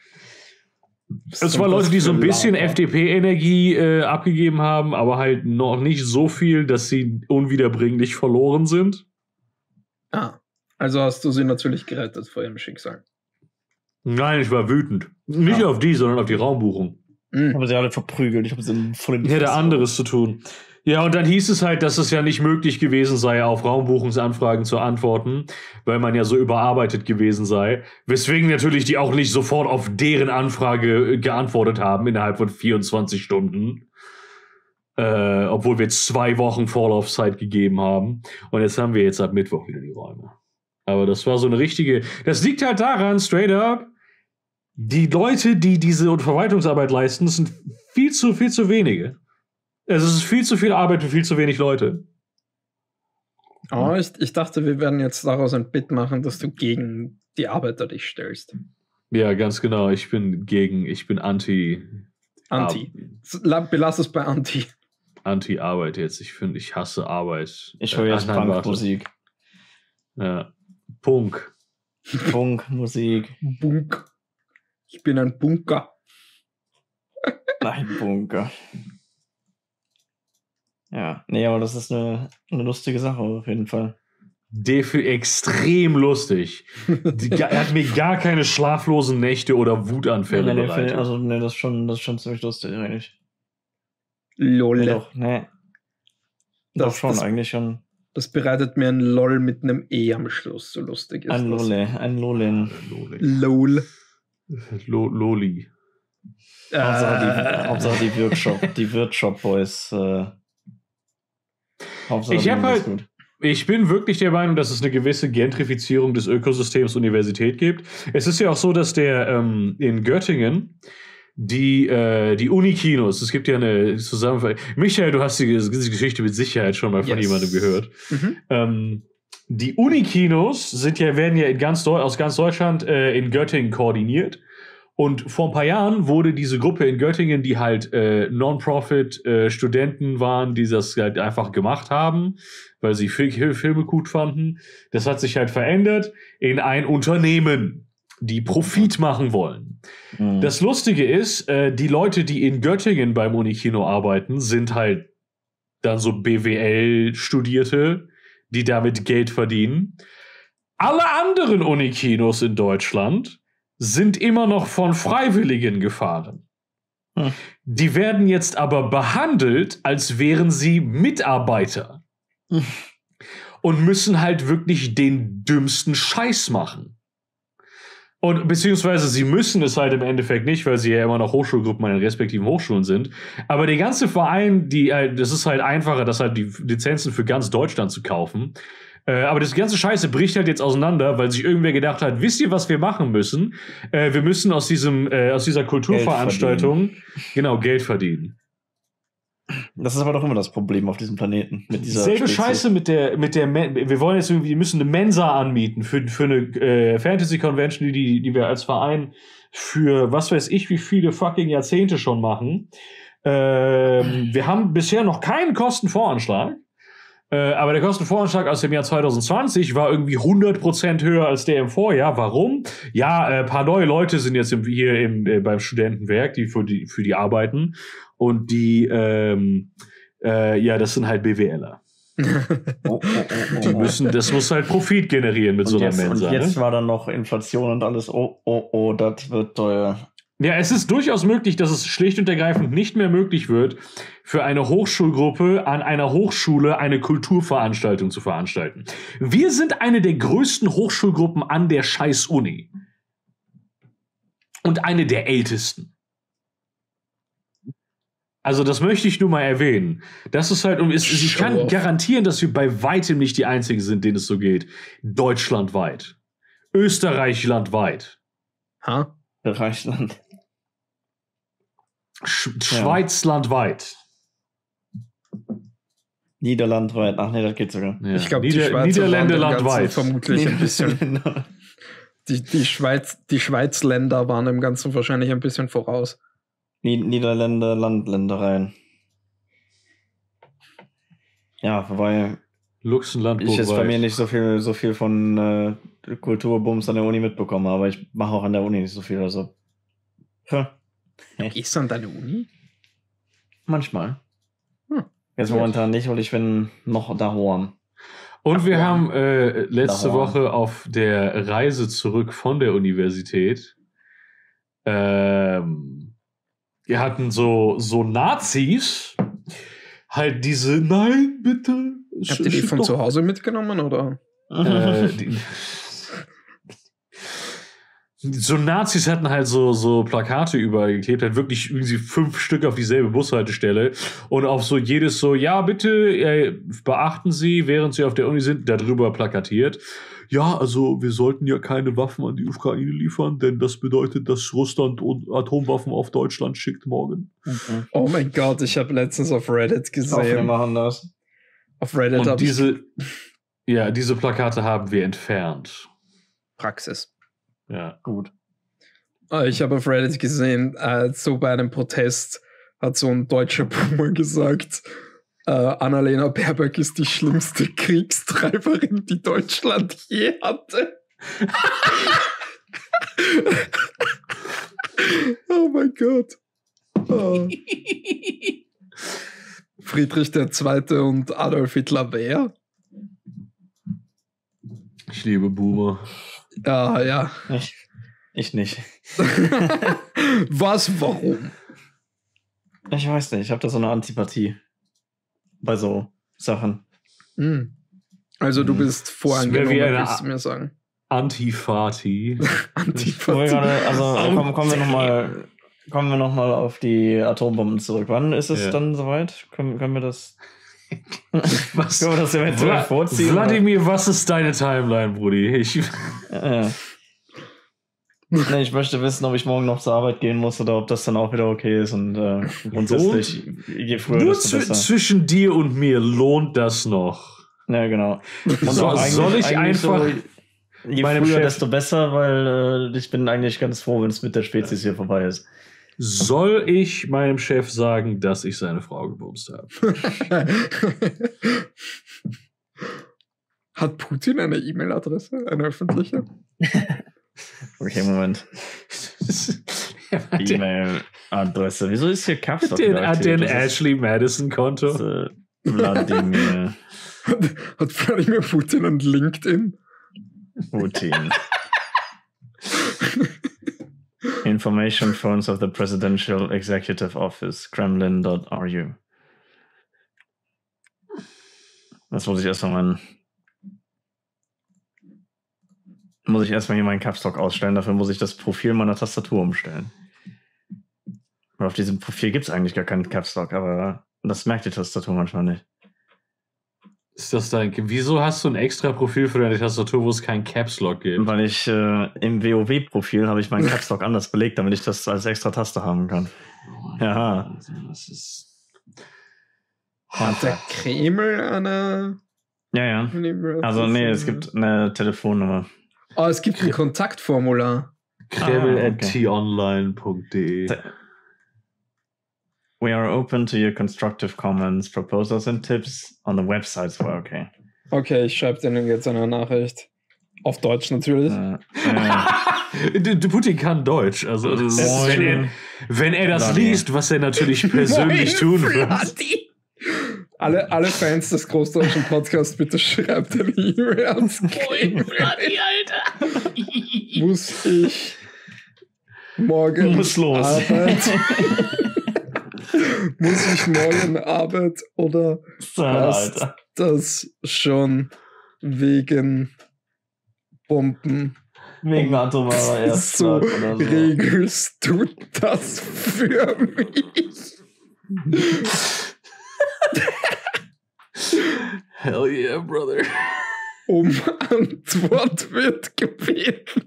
Speaker 1: Es waren Leute, die so ein bisschen FDP-Energie abgegeben haben, aber halt noch nicht so viel, dass sie unwiederbringlich verloren sind.
Speaker 3: Also hast du sie natürlich gerettet vor ihrem Schicksal.
Speaker 1: Nein, ich war wütend. Nicht auf die, sondern auf die Raumbuchung.
Speaker 2: Aber sie alle verprügelt. Ich habe sie voll in die
Speaker 1: Hätte anderes zu tun. Ja, und dann hieß es halt, dass es ja nicht möglich gewesen sei, auf Raumbuchungsanfragen zu antworten, weil man ja so überarbeitet gewesen sei. Weswegen natürlich die auch nicht sofort auf deren Anfrage geantwortet haben innerhalb von 24 Stunden. Obwohl wir 2 Wochen Vorlaufzeit gegeben haben. Und jetzt haben wir ab Mittwoch wieder die Räume. Aber das war so eine richtige... Das liegt halt daran, straight up, die Leute, die diese Verwaltungsarbeit leisten, sind viel zu wenige. Es ist viel zu viel Arbeit für viel zu wenig Leute.
Speaker 3: Oh, ich dachte, wir werden jetzt daraus ein Bit machen, dass du gegen die Arbeiter dich stellst.
Speaker 1: Ja, ganz genau. Ich bin anti.
Speaker 3: Belass es bei Anti.
Speaker 1: Anti-Arbeit jetzt. Ich hasse Arbeit.
Speaker 2: Ich höre jetzt Punkmusik.
Speaker 1: Ja.
Speaker 2: Punkmusik.
Speaker 3: Bunk. Ich bin ein Bunker.
Speaker 2: Nein, Bunker. Ja, nee, aber das ist eine lustige Sache auf jeden Fall.
Speaker 1: Extrem lustig. Er hat mir gar keine schlaflosen Nächte oder Wutanfälle bereitet.
Speaker 2: Das ist schon ziemlich lustig eigentlich.
Speaker 3: Lol.
Speaker 2: Nee. Doch schon, eigentlich schon.
Speaker 3: Das bereitet mir ein LOL mit einem E am Schluss, so lustig ist
Speaker 2: ein
Speaker 3: das.
Speaker 2: Ein Lolin.
Speaker 3: LOL.
Speaker 1: Loli.
Speaker 2: Hauptsache die Wirtshop-Boys.
Speaker 1: Ich bin wirklich der Meinung, dass es eine gewisse Gentrifizierung des Ökosystems Universität gibt. Es ist ja auch so, dass in Göttingen die Unikinos, es gibt ja eine Zusammenfassung. Michael, du hast die Geschichte mit Sicherheit schon mal von jemandem gehört. Die Unikinos werden ja aus ganz Deutschland in Göttingen koordiniert. Und vor ein paar Jahren wurde diese Gruppe in Göttingen, die halt Non-Profit-Studenten waren, die das halt einfach gemacht haben, weil sie Filme gut fanden. Das hat sich halt verändert in ein Unternehmen, die Profit machen wollen. Das Lustige ist, die Leute, die in Göttingen beim Unikino arbeiten, sind halt dann so BWL-Studierte, die damit Geld verdienen. Alle anderen Unikinos in Deutschland sind immer noch von Freiwilligen gefahren. Die werden jetzt aber behandelt, als wären sie Mitarbeiter. Und müssen halt wirklich den dümmsten Scheiß machen. Und beziehungsweise sie müssen es halt im Endeffekt nicht, weil sie ja immer noch Hochschulgruppen an den respektiven Hochschulen sind. Aber der ganze Verein, das ist halt einfacher, das halt die Lizenzen für ganz Deutschland zu kaufen. Aber das ganze Scheiße bricht halt jetzt auseinander, weil sich irgendwer gedacht hat, wisst ihr, was wir machen müssen? Wir müssen aus dieser Kulturveranstaltung Geld verdienen.
Speaker 2: Das ist aber doch immer das Problem auf diesem Planeten. Mit dieser
Speaker 1: selbe Scheiße wir wollen jetzt wir müssen eine Mensa anmieten für eine Fantasy-Convention, die wir als Verein für was weiß ich wie viele fucking Jahrzehnte schon machen. Wir haben bisher noch keinen Kostenvoranschlag. Aber der Kostenvoranschlag aus dem Jahr 2020 war irgendwie 100% höher als der im Vorjahr. Warum? Ja, ein paar neue Leute sind jetzt beim Studentenwerk, die für die arbeiten. Und die, das sind halt BWLer. Das muss halt Profit generieren mit so einer Mensa.
Speaker 2: Und jetzt war dann noch Inflation und alles. Oh, das wird teuer.
Speaker 1: Ja, es ist durchaus möglich, dass es schlicht und ergreifend nicht mehr möglich wird, für eine Hochschulgruppe an einer Hochschule eine Kulturveranstaltung zu veranstalten. Wir sind eine der größten Hochschulgruppen an der Scheiß-Uni. Und eine der ältesten. Also das möchte ich nur mal erwähnen. Das ist halt, ich kann garantieren, dass wir bei weitem nicht die Einzigen sind, denen es so geht. Deutschlandweit. Österreichlandweit.
Speaker 2: Reichsland.
Speaker 1: Schweizlandweit.
Speaker 2: Niederlandweit. Ach nee, das geht sogar.
Speaker 1: Ja.
Speaker 3: Ich glaube,
Speaker 1: Niederlande landweit.
Speaker 3: Vermutlich ein bisschen. Die Schweizländer waren im Ganzen wahrscheinlich ein bisschen voraus.
Speaker 2: Niederländer, Ländereien. Ja, wobei
Speaker 1: Luxemburg
Speaker 2: ich jetzt bei mir nicht so viel von Kulturbums an der Uni mitbekommen habe, aber ich mache auch an der Uni nicht so viel. Also.
Speaker 3: Gehst du an deine Uni?
Speaker 2: Manchmal. Jetzt momentan nicht, weil ich bin noch daheim.
Speaker 1: Und wir haben letzte Woche auf der Reise zurück von der Universität wir hatten so Nazis, halt diese, nein, bitte.
Speaker 3: Habt ihr die von zu Hause mitgenommen, oder?
Speaker 1: So Nazis hatten halt so Plakate überall geklebt, halt wirklich irgendwie 5 Stück auf dieselbe Bushaltestelle und auf so jedes so, ja bitte beachten Sie, während Sie auf der Uni sind, darüber plakatiert. Ja, also wir sollten ja keine Waffen an die Ukraine liefern, denn das bedeutet, dass Russland Atomwaffen auf Deutschland schickt morgen.
Speaker 2: Okay.
Speaker 3: Oh mein Gott, ich habe letztens auf Reddit gesehen.
Speaker 2: Wir machen das.
Speaker 3: Auf Reddit
Speaker 1: und diese Plakate haben wir entfernt.
Speaker 3: Praxis.
Speaker 1: Ja,
Speaker 2: gut.
Speaker 3: Ich habe auf Reddit gesehen, so bei einem Protest hat so ein deutscher Boomer gesagt, Annalena Baerbock ist die schlimmste Kriegstreiberin, die Deutschland je hatte. Oh mein Gott. Oh. Friedrich II. Und Adolf Hitler wer?
Speaker 1: ich liebe Boomer.
Speaker 3: Ja.
Speaker 2: Ich nicht.
Speaker 3: Was? Warum?
Speaker 2: Ich weiß nicht, ich habe da so eine Antipathie bei so Sachen.
Speaker 3: Also du bist voreingenommen,
Speaker 1: willst
Speaker 3: du mir sagen.
Speaker 1: Antifati.
Speaker 3: Antifati.
Speaker 2: Also kommen wir noch mal auf die Atombomben zurück. Wann ist es dann soweit? Können wir das
Speaker 1: Was?
Speaker 2: Können wir das eventuell vorziehen?
Speaker 1: Wladimir, was ist deine Timeline, Brudi?
Speaker 2: Nee, ich möchte wissen, ob ich morgen noch zur Arbeit gehen muss oder ob das dann auch wieder okay ist. Und grundsätzlich, je früher,
Speaker 1: nur
Speaker 2: desto besser.
Speaker 1: Zwischen dir und mir lohnt das noch.
Speaker 2: Ja, genau. Und
Speaker 1: soll ich einfach...
Speaker 2: Je früher, desto besser, weil ich bin eigentlich ganz froh, wenn es mit der Spezies hier vorbei ist.
Speaker 1: Soll ich meinem Chef sagen, dass ich seine Frau gebumst habe?
Speaker 3: Hat Putin eine E-Mail-Adresse? Eine öffentliche?
Speaker 2: Okay, Moment. E-Mail-Adresse. Wieso ist hier Caps Lock?
Speaker 1: Hat der ein Ashley Madison-Konto?
Speaker 2: Wladimir.
Speaker 3: Hat Vladimir Putin ein LinkedIn?
Speaker 2: Putin. Information phones of the Presidential Executive Office, Kremlin.ru. Das muss ich erstmal hier meinen Caps Lock ausstellen. Dafür muss ich das Profil meiner Tastatur umstellen. Und auf diesem Profil gibt es eigentlich gar keinen Caps Lock, aber das merkt die Tastatur manchmal nicht.
Speaker 1: Ist das wieso hast du ein extra Profil für deine Tastatur, wo es keinen Caps Lock gibt?
Speaker 2: Weil ich im WoW-Profil habe ich meinen Caps Lock anders belegt, damit ich das als extra Taste haben kann. Ja.
Speaker 1: Das ist...
Speaker 3: Hat der Kreml eine...
Speaker 2: Ja. Also nee, es gibt eine Telefonnummer.
Speaker 3: Oh, es gibt ein Kontaktformular.
Speaker 1: kreml@tonline.de.
Speaker 2: We are open to your constructive comments, proposals and tips on the website. So okay.
Speaker 3: Okay, ich schreibe dir jetzt eine Nachricht. Auf Deutsch natürlich.
Speaker 1: Putin kann Deutsch. Also wenn er das liest, was er natürlich persönlich tun wird.
Speaker 3: Alle Fans des großdeutschen Podcasts, bitte schreibt eine E-Mail ans Kreml.
Speaker 2: Alter.
Speaker 3: Muss ich morgen
Speaker 2: los.
Speaker 3: Arbeit? Muss ich morgen Arbeit oder passt das schon wegen Bomben?
Speaker 2: Wegen atomarer Erstschlag oder so.
Speaker 3: Regelst du das für mich?
Speaker 1: Hell yeah, brother.
Speaker 3: Um Antwort wird gebeten.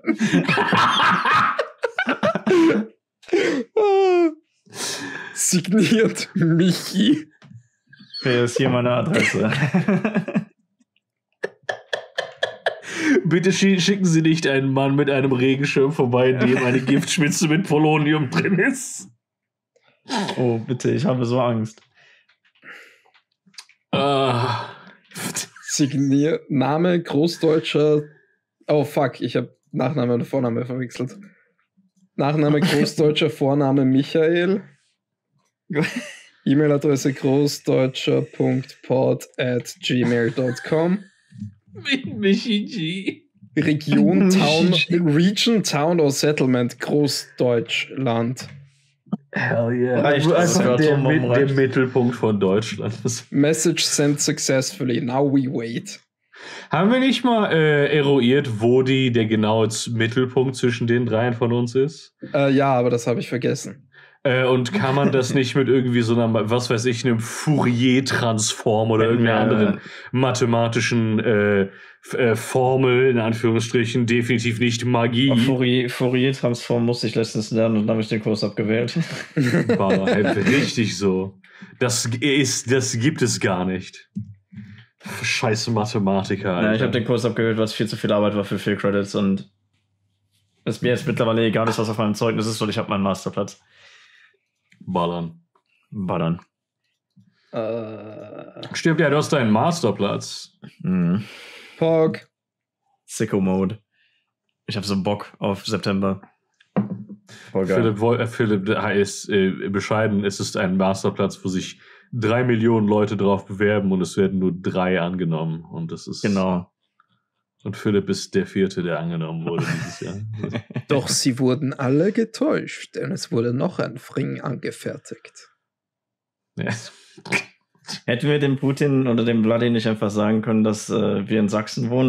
Speaker 3: Signiert Michi.
Speaker 2: Hier ist hier meine Adresse.
Speaker 1: Bitte schicken Sie nicht einen Mann mit einem Regenschirm vorbei, in dem eine Giftspitze mit Polonium drin ist.
Speaker 2: Oh, bitte, ich habe so Angst.
Speaker 3: Signier, Name, Großdeutscher. Oh fuck, ich habe Nachname und Vorname verwechselt. Nachname Großdeutscher, Vorname Michael. E-Mail-Adresse großdeutscher.pod@gmail.com.
Speaker 1: Michi G.
Speaker 3: Region, Town or Settlement, Großdeutschland.
Speaker 1: Hell yeah.
Speaker 2: Reicht,
Speaker 1: Einfach der
Speaker 2: reicht.
Speaker 1: Mittelpunkt von Deutschland.
Speaker 3: Message sent successfully. Now we wait.
Speaker 1: Haben wir nicht mal eruiert, wo der genaue Mittelpunkt zwischen den dreien von uns ist?
Speaker 3: Ja, aber das habe ich vergessen.
Speaker 1: Und kann man das nicht mit irgendwie so einer, was weiß ich, einem Fourier-Transform oder irgendeiner anderen mathematischen Formel, in Anführungsstrichen, definitiv nicht Magie.
Speaker 2: Fourier-Transform musste ich letztens lernen und dann habe ich den Kurs abgewählt.
Speaker 1: War halt richtig so. Das gibt es gar nicht. Scheiße Mathematiker, Alter.
Speaker 2: Ja, ich habe den Kurs abgewählt, was viel zu viel Arbeit war für 4 Credits und es mir jetzt mittlerweile egal ist, was auf meinem Zeugnis ist, weil ich habe meinen Masterplatz.
Speaker 1: Ballern.
Speaker 3: Stimmt,
Speaker 1: ja, du hast deinen Masterplatz.
Speaker 2: Mhm.
Speaker 3: Pog.
Speaker 2: Sicko-Mode. Ich habe so Bock auf September. Voll geil.
Speaker 1: Philipp ist bescheiden. Es ist ein Masterplatz, wo sich 3 Millionen Leute drauf bewerben und es werden nur 3 angenommen. Und das ist.
Speaker 2: Genau.
Speaker 1: Und Philipp ist der 4., der angenommen wurde dieses Jahr.
Speaker 3: Doch sie wurden alle getäuscht, denn es wurde noch ein Fring angefertigt.
Speaker 1: Ja.
Speaker 2: Hätten wir dem Putin oder dem Vladi nicht einfach sagen können, dass wir in Sachsen wohnen?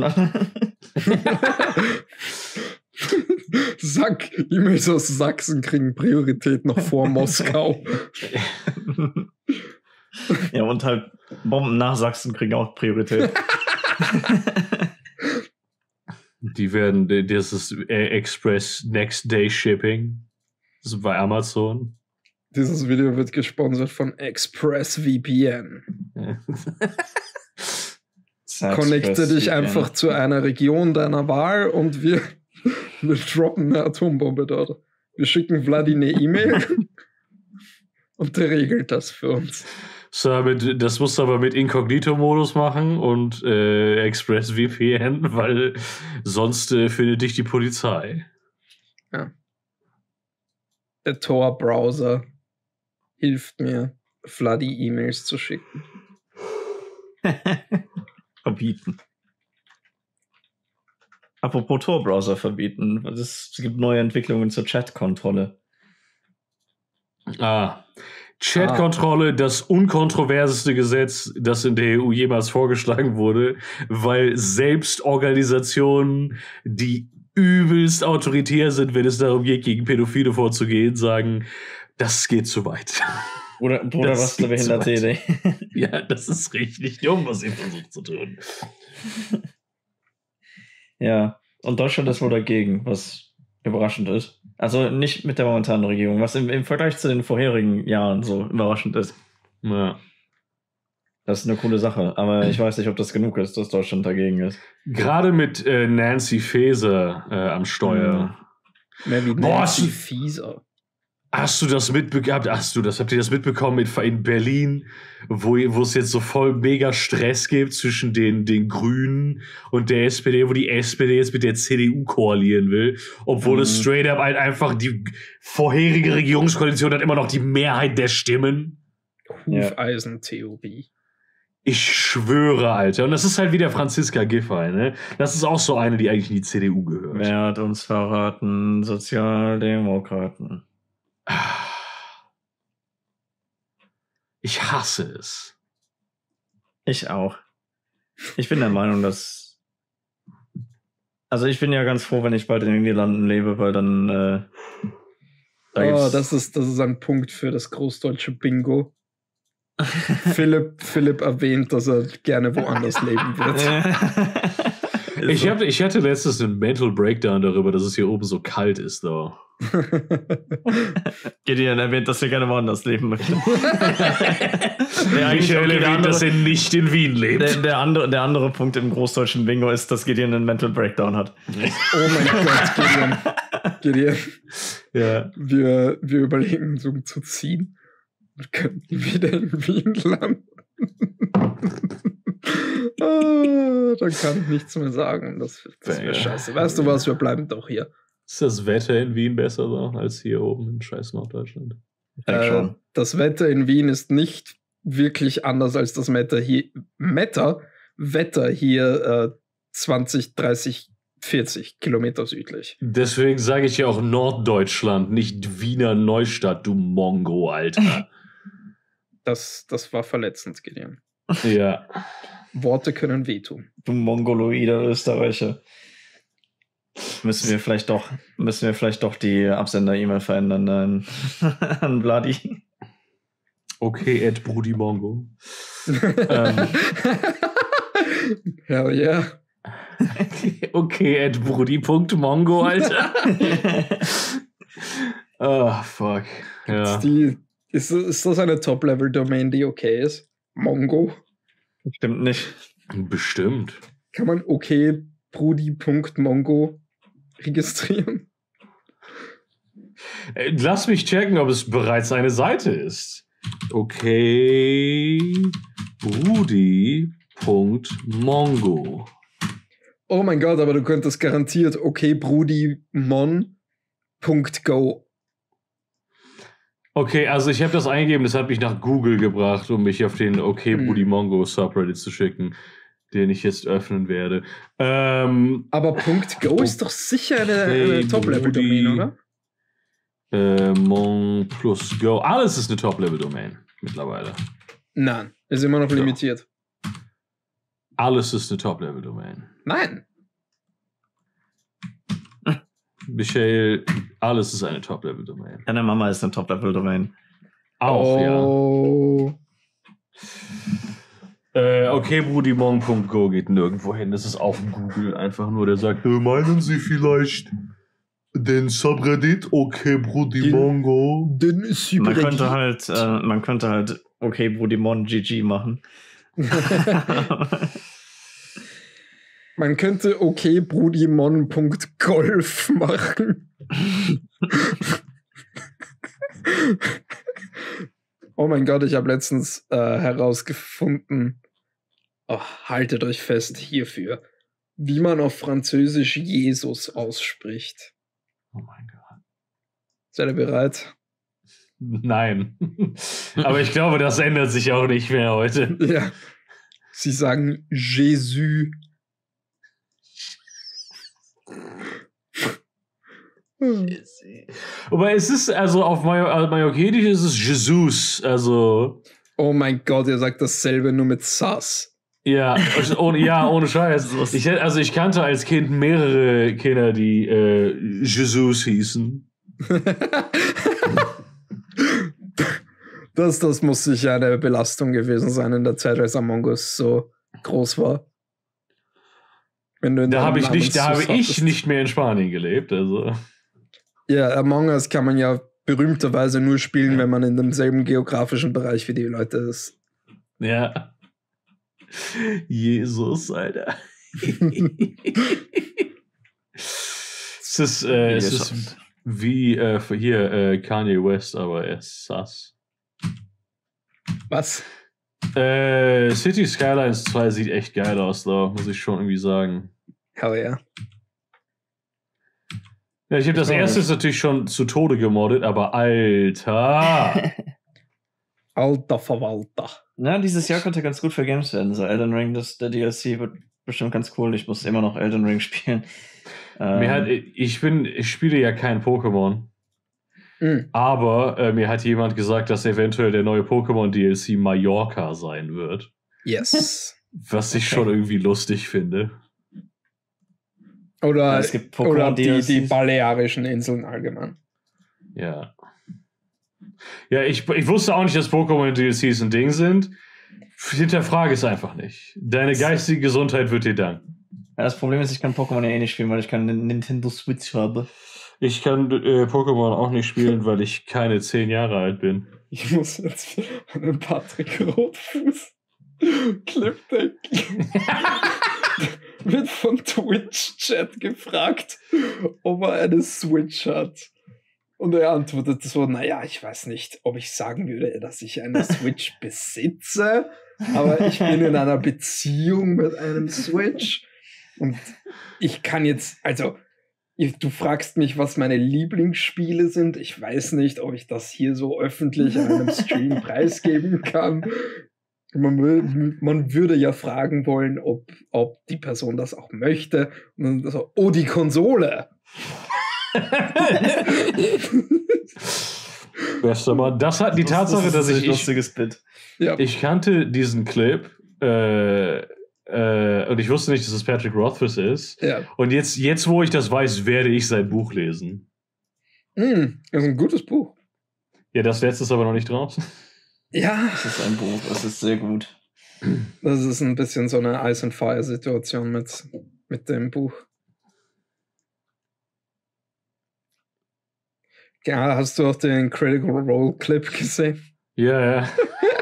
Speaker 3: E-Mails aus Sachsen kriegen Priorität noch vor Moskau.
Speaker 2: Ja, und halt Bomben nach Sachsen kriegen auch Priorität.
Speaker 1: Das ist Express Next Day Shipping. Das ist bei Amazon.
Speaker 3: Dieses Video wird gesponsert von ExpressVPN. Connecte dich einfach zu einer Region deiner Wahl und wir droppen eine Atombombe dort. Wir schicken Vladi eine E-Mail und der regelt das für uns.
Speaker 1: Das musst du aber mit Inkognito-Modus machen und ExpressVPN, weil sonst findet dich die Polizei.
Speaker 3: Ja. Der Tor-Browser hilft mir, Vladi E-Mails zu schicken.
Speaker 2: Verbieten. Apropos Tor-Browser verbieten. Es gibt neue Entwicklungen zur Chat-Kontrolle.
Speaker 1: Chat-Kontrolle, das unkontroverseste Gesetz, das in der EU jemals vorgeschlagen wurde, weil selbst Organisationen, die übelst autoritär sind, wenn es darum geht, gegen Pädophile vorzugehen, sagen, das geht zu weit.
Speaker 2: Oder was ist eine behinderte Idee?
Speaker 1: Ja, das ist richtig dumm, was ihr versucht zu tun.
Speaker 2: Ja, und Deutschland ist wohl dagegen, was überraschend ist. Also nicht mit der momentanen Regierung, was im Vergleich zu den vorherigen Jahren so überraschend ist.
Speaker 1: Ja.
Speaker 2: Das ist eine coole Sache, aber ich weiß nicht, ob das genug ist, dass Deutschland dagegen ist.
Speaker 1: Gerade mit Nancy Faeser am Steuer.
Speaker 3: Mehr wie Nancy Faeser.
Speaker 1: Habt ihr das mitbekommen in Berlin, wo es jetzt so voll mega Stress gibt zwischen den Grünen und der SPD, wo die SPD jetzt mit der CDU koalieren will, obwohl es straight up halt einfach die vorherige Regierungskoalition hat immer noch die Mehrheit der Stimmen.
Speaker 3: Hufeisentheorie.
Speaker 1: Ich schwöre, Alter. Und das ist halt wieder Franziska Giffey, ne? Das ist auch so eine, die eigentlich in die CDU gehört.
Speaker 2: Wer hat uns verraten? Sozialdemokraten.
Speaker 1: Ich hasse es.
Speaker 2: Ich auch. Ich bin der Meinung, dass. Also, ich bin ja ganz froh, wenn ich bald in den Niederlanden lebe, weil dann.
Speaker 3: Das ist ein Punkt für das großdeutsche Bingo. Philipp erwähnt, dass er gerne woanders leben wird.
Speaker 1: Ich hatte letztens einen Mental Breakdown darüber, dass es hier oben so kalt ist, though.
Speaker 2: Gideon erwähnt, dass er gerne woanders leben möchte.
Speaker 1: Michael erwähnt, dass er nicht in Wien lebt.
Speaker 2: Der andere Punkt im großdeutschen Bingo ist, dass Gideon einen Mental Breakdown hat.
Speaker 3: Oh mein Gott, Gideon.
Speaker 1: Ja.
Speaker 3: Wir überlegen, so zu ziehen. Wir könnten wieder in Wien landen. Dann kann ich nichts mehr sagen. Das wäre scheiße. Weißt du was, wir bleiben doch hier.
Speaker 1: Ist das Wetter in Wien besser so, als hier oben in scheiß Norddeutschland?
Speaker 3: Das Wetter in Wien ist nicht wirklich anders als das Wetter hier 20, 30, 40 Kilometer südlich.
Speaker 1: Deswegen sage ich ja auch Norddeutschland, nicht Wiener Neustadt, du Mongo, Alter.
Speaker 3: Das war verletzend, Gideon.
Speaker 1: Ja.
Speaker 3: Worte können wehtun.
Speaker 2: Du mongoloider Österreicher. Müssen wir vielleicht doch die Absender-E-Mail verändern an Bloody.
Speaker 1: Okay, Brudi Mongo.
Speaker 3: Hell yeah.
Speaker 1: Okay, Brudi.mongo, Alter. Oh, fuck. Ja.
Speaker 3: Ist das eine Top-Level-Domain, die okay ist? Mongo?
Speaker 2: Stimmt nicht.
Speaker 1: Bestimmt.
Speaker 3: Kann man Brudi.mongo registrieren?
Speaker 1: Lass mich checken, ob es bereits eine Seite ist. Okay, Brudi.mongo.
Speaker 3: Oh mein Gott, aber du könntest garantiert okbrudimon.go.
Speaker 1: Okay, also ich habe das eingegeben, das hat mich nach Google gebracht, um mich auf den Brudi-Mongo Subreddit zu schicken, den ich jetzt öffnen werde.
Speaker 3: Aber .go ist doch sicher eine Top-Level-Domain, oder?
Speaker 1: Mon plus Go. Alles ist eine Top-Level-Domain mittlerweile.
Speaker 3: Nein, ist immer noch limitiert.
Speaker 1: Alles ist eine Top-Level-Domain.
Speaker 3: Nein.
Speaker 1: Michael, alles ist eine Top-Level-Domain.
Speaker 2: Deine Mama ist eine Top-Level-Domain.
Speaker 3: Auch,
Speaker 1: ja. Brudimon.go geht nirgendwo hin. Das ist auf Google einfach nur, der sagt, meinen Sie vielleicht den Subreddit Brudimon.go?
Speaker 2: Man könnte halt Brudimon GG machen.
Speaker 3: Man könnte Brudimon.golf machen. Oh mein Gott, ich habe letztens herausgefunden, haltet euch fest hierfür, wie man auf Französisch Jesus ausspricht.
Speaker 1: Oh mein Gott.
Speaker 3: Seid ihr bereit?
Speaker 1: Nein. Aber ich glaube, das ändert sich auch nicht mehr heute.
Speaker 3: Ja. Sie sagen Jésus.
Speaker 1: Aber es ist, also auf Mallorquinisch ist es Jesus, also.
Speaker 3: Oh mein Gott, ihr sagt dasselbe nur mit Sass.
Speaker 1: Ja, ohne Scheiß. Ich kannte als Kind mehrere Kinder, die Jesus hießen.
Speaker 3: Das muss sicher eine Belastung gewesen sein in der Zeit, als Among Us so groß war.
Speaker 1: Da habe ich nicht mehr in Spanien gelebt, also.
Speaker 3: Ja, Among Us kann man ja berühmterweise nur spielen, wenn man in demselben geografischen Bereich wie die Leute ist.
Speaker 1: Ja. Jesus, Alter. Es ist wie hier Kanye West, aber er ist sass.
Speaker 3: Was?
Speaker 1: City Skylines 2 sieht echt geil aus, da muss ich schon irgendwie sagen.
Speaker 3: Hell yeah.
Speaker 1: Ja, ich habe das erste natürlich schon zu Tode gemoddet, aber Alter.
Speaker 3: Alter Verwalter.
Speaker 2: Na, dieses Jahr könnte ganz gut für Games werden. So Elden Ring, der DLC wird bestimmt ganz cool. Ich muss immer noch Elden Ring spielen.
Speaker 1: Ich spiele ja kein Pokémon. Aber mir hat jemand gesagt, dass eventuell der neue Pokémon-DLC Mallorca sein wird.
Speaker 3: Yes.
Speaker 1: Was ich schon irgendwie lustig finde.
Speaker 3: Oder,
Speaker 2: es gibt Pokémon
Speaker 3: die Balearischen Inseln allgemein.
Speaker 1: Ja. Ja, ich wusste auch nicht, dass Pokémon-DLCs ein Ding sind. Hinterfrage es einfach nicht. Deine geistige Gesundheit wird dir danken.
Speaker 2: Ja, das Problem ist, ich kann Pokémon ja eh nicht spielen, weil ich keine Nintendo Switch habe.
Speaker 1: Ich kann Pokémon auch nicht spielen, weil ich keine 10 Jahre alt bin.
Speaker 3: Ich muss jetzt einen Patrick Rotfuß-Clip denken. Wird von Twitch-Chat gefragt, ob er eine Switch hat. Und er antwortet so, naja, ich weiß nicht, ob ich sagen würde, dass ich eine Switch besitze, aber ich bin in einer Beziehung mit einem Switch. Und ich kann jetzt, also, du fragst mich, was meine Lieblingsspiele sind. Ich weiß nicht, ob ich das hier so öffentlich an einem Stream preisgeben kann. Man würde ja fragen wollen, ob die Person das auch möchte. Und dann so, oh, die Konsole!
Speaker 1: Bester Mann. Das hat die Tatsache, dass ich
Speaker 2: lustiges Bit.
Speaker 3: Ja.
Speaker 1: Ich kannte diesen Clip und ich wusste nicht, dass es Patrick Rothfuss ist.
Speaker 3: Ja.
Speaker 1: Und jetzt, wo ich das weiß, werde ich sein Buch lesen.
Speaker 3: Das ist ein gutes Buch.
Speaker 1: Ja, das letzte ist aber noch nicht draußen.
Speaker 3: Ja.
Speaker 2: Das ist ein Buch, das ist sehr gut.
Speaker 3: Das ist ein bisschen so eine Ice and Fire Situation mit dem Buch. Ja, hast du auch den Critical Role Clip gesehen?
Speaker 1: Ja, ja.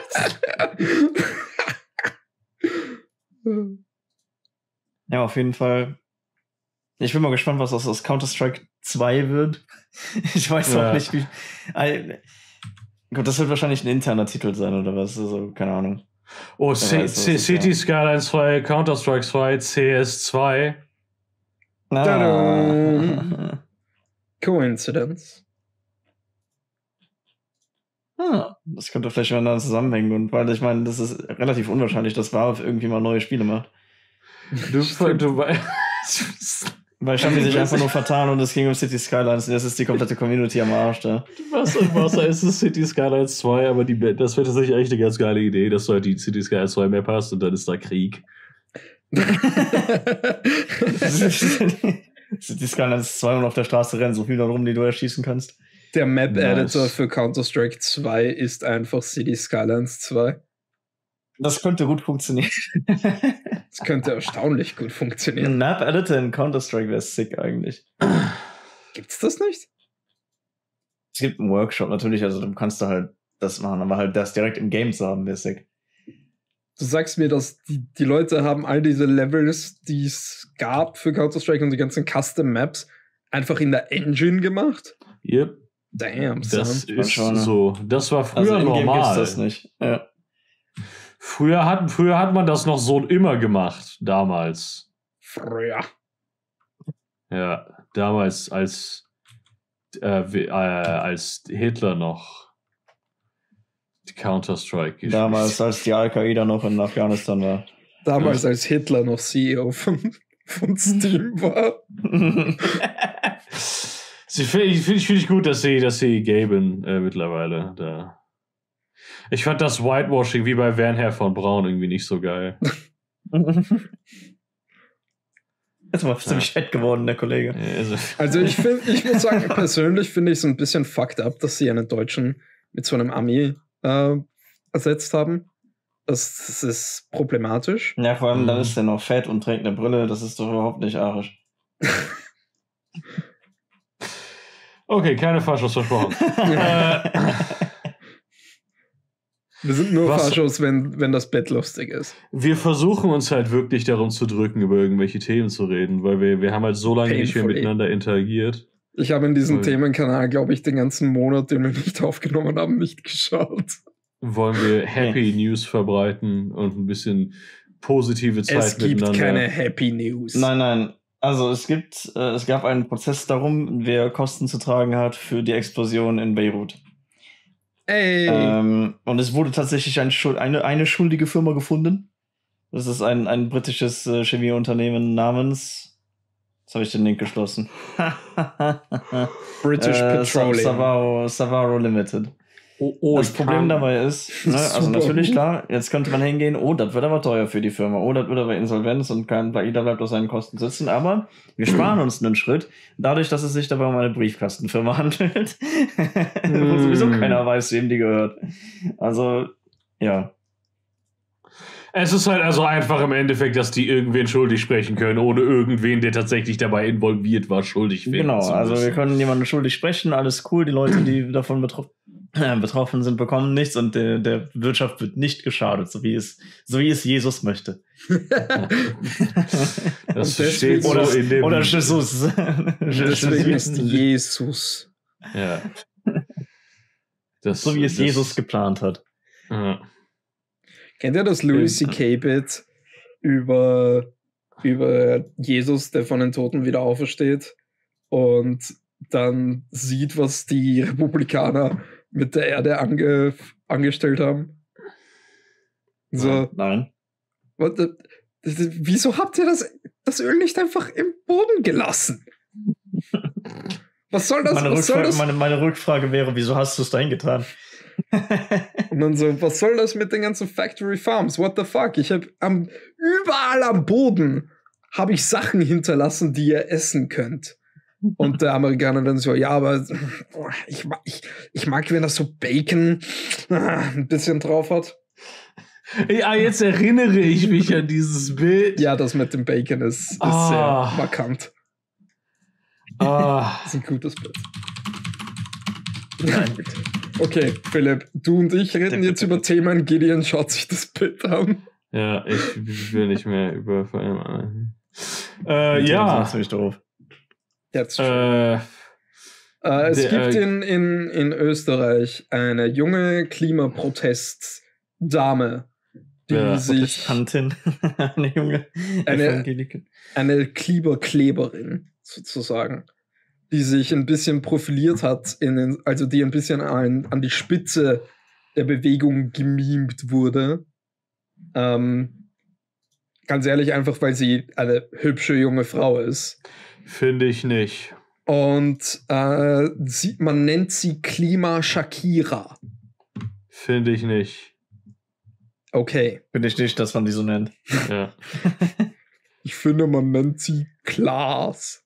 Speaker 2: Ja, auf jeden Fall. Ich bin mal gespannt, was aus Counter-Strike 2 wird. Ich weiß auch nicht, wie. Gut, das wird wahrscheinlich ein interner Titel sein oder was. Also, keine Ahnung.
Speaker 1: Oh, City Skylines 2, Counter-Strike 2, CS2.
Speaker 3: Coincidence.
Speaker 2: Das könnte vielleicht miteinander zusammenhängen. Und weil ich meine, das ist relativ unwahrscheinlich, dass Valve irgendwie mal neue Spiele macht. Weil ich habe sich einfach nur vertan und es ging um City Skylines und jetzt ist die komplette Community am Arsch da.
Speaker 1: Wasser ist es City Skylines 2, aber das wäre tatsächlich echt eine ganz geile Idee, dass du halt die City Skylines 2 Map hast und dann ist da Krieg.
Speaker 2: City Skylines 2 und auf der Straße rennen, so viel da rum, die du erschießen kannst.
Speaker 3: Der Map-Editor für Counter-Strike 2 ist einfach City Skylines 2.
Speaker 2: Das könnte gut funktionieren.
Speaker 3: Das könnte erstaunlich gut funktionieren.
Speaker 2: Ein Map-Editor in Counter-Strike wäre sick eigentlich.
Speaker 3: Gibt's das nicht?
Speaker 2: Es gibt einen Workshop natürlich, also du kannst da halt das machen, aber halt das direkt im Game zu haben, wäre sick.
Speaker 3: Du sagst mir, dass die Leute haben all diese Levels, die es gab für Counter-Strike und die ganzen Custom-Maps einfach in der Engine gemacht?
Speaker 1: Yep.
Speaker 3: Damn,
Speaker 1: das
Speaker 3: son.
Speaker 1: ist so. Das war früher
Speaker 2: also
Speaker 1: normal.
Speaker 2: Das nicht. Ja.
Speaker 1: Früher hat man das noch so immer gemacht, damals.
Speaker 3: Früher.
Speaker 1: Ja, damals als Hitler noch die Counter-Strike gespielt.
Speaker 2: Damals, als die Al-Qaida noch in Afghanistan war.
Speaker 3: Damals, als Hitler noch CEO von Steam war.
Speaker 1: Finde ich gut, dass sie gaben mittlerweile. Da. Ich fand das Whitewashing wie bei Wernher von Braun irgendwie nicht so geil.
Speaker 2: Jetzt mal ziemlich fett geworden, der Kollege.
Speaker 3: Also ich muss sagen, persönlich finde ich es ein bisschen fucked up, dass sie einen Deutschen mit so einem Ami ersetzt haben. Das ist problematisch.
Speaker 2: Ja, vor allem, dann ist er noch fett und trägt eine Brille. Das ist doch überhaupt nicht arisch.
Speaker 1: Okay, keine Faschos versprochen.
Speaker 3: Wir sind nur Faschos, wenn das Bett lustig ist.
Speaker 1: Wir versuchen uns halt wirklich darum zu drücken, über irgendwelche Themen zu reden, weil wir haben halt so lange nicht mehr miteinander interagiert.
Speaker 3: Ich habe in diesem Themenkanal, glaube ich, den ganzen Monat, den wir nicht aufgenommen haben, nicht geschaut.
Speaker 1: Wollen wir Happy News verbreiten und ein bisschen positive Zeit miteinander?
Speaker 3: Es gibt keine Happy News.
Speaker 2: Nein. Also es gab einen Prozess darum, wer Kosten zu tragen hat für die Explosion in Beirut.
Speaker 3: Ey.
Speaker 2: Und es wurde tatsächlich eine schuldige Firma gefunden. Das ist ein britisches Chemieunternehmen namens... Jetzt habe ich den Link geschlossen.
Speaker 3: British Petroleum.
Speaker 2: Savaro Limited. Das Problem dabei ist, also natürlich klar, jetzt könnte man hingehen, das wird aber teuer für die Firma, das wird aber Insolvenz und jeder bleibt auf seinen Kosten sitzen, aber wir sparen uns einen Schritt, dadurch, dass es sich dabei um eine Briefkastenfirma handelt, wo sowieso keiner weiß, wem die gehört. Also, ja.
Speaker 1: Es ist halt also einfach im Endeffekt, dass die irgendwen schuldig sprechen können, ohne irgendwen, der tatsächlich dabei involviert war, schuldig werden
Speaker 2: Genau,
Speaker 1: zu
Speaker 2: also
Speaker 1: müssen.
Speaker 2: wir können jemanden schuldig sprechen, alles cool, die Leute, die davon betroffen sind, bekommen nichts und der Wirtschaft wird nicht geschadet, so wie es Jesus möchte.
Speaker 1: Das
Speaker 3: deswegen-
Speaker 1: steht so in dem...
Speaker 2: Oder Jesus.
Speaker 3: Deswegen ist Jesus.
Speaker 1: Ja.
Speaker 2: So wie es Jesus geplant hat.
Speaker 1: Ja.
Speaker 3: Kennt ihr das Louis C.K. Bit über Jesus, der von den Toten wieder aufersteht und dann sieht, was die Republikaner mit der Erde angestellt haben? So,
Speaker 2: Nein.
Speaker 3: wieso habt ihr das Öl nicht einfach im Boden gelassen? Was soll das?
Speaker 2: Meine Rückfrage wäre, wieso hast du es dahin getan?
Speaker 3: Und dann so, was soll das mit den ganzen Factory Farms? What the fuck? Ich habe überall am Boden habe ich Sachen hinterlassen, die ihr essen könnt. Und der Amerikaner dann so, ja, aber ich mag, wenn das so Bacon ein bisschen drauf hat.
Speaker 1: Ja, jetzt erinnere ich mich an dieses Bild.
Speaker 3: Ja, das mit dem Bacon ist sehr markant. Das ist ein gutes Bild.
Speaker 2: Nein.
Speaker 3: Okay, Philipp, du und ich reden jetzt über Themen. Gideon schaut sich das Bild an.
Speaker 1: Ja, ich will nicht mehr über vor allem.
Speaker 2: Das
Speaker 1: Ja.
Speaker 2: ist nicht doof.
Speaker 3: Jetzt es
Speaker 1: der,
Speaker 3: gibt in Österreich eine junge Klimaprotest-Dame, die
Speaker 1: Ja,
Speaker 3: sich
Speaker 2: Protestantin. Eine junge Evangelikin.
Speaker 3: eine Kliberkleberin sozusagen, die sich ein bisschen profiliert hat, also die ein bisschen an die Spitze der Bewegung gemimt wurde. Ganz ehrlich, einfach weil sie eine hübsche junge Frau ist.
Speaker 1: Finde ich nicht.
Speaker 3: Und man nennt sie Klima Shakira.
Speaker 1: Finde ich nicht.
Speaker 3: Okay.
Speaker 2: Finde ich nicht, dass man die so nennt.
Speaker 1: Ja.
Speaker 3: Ich finde, man nennt sie Klaas.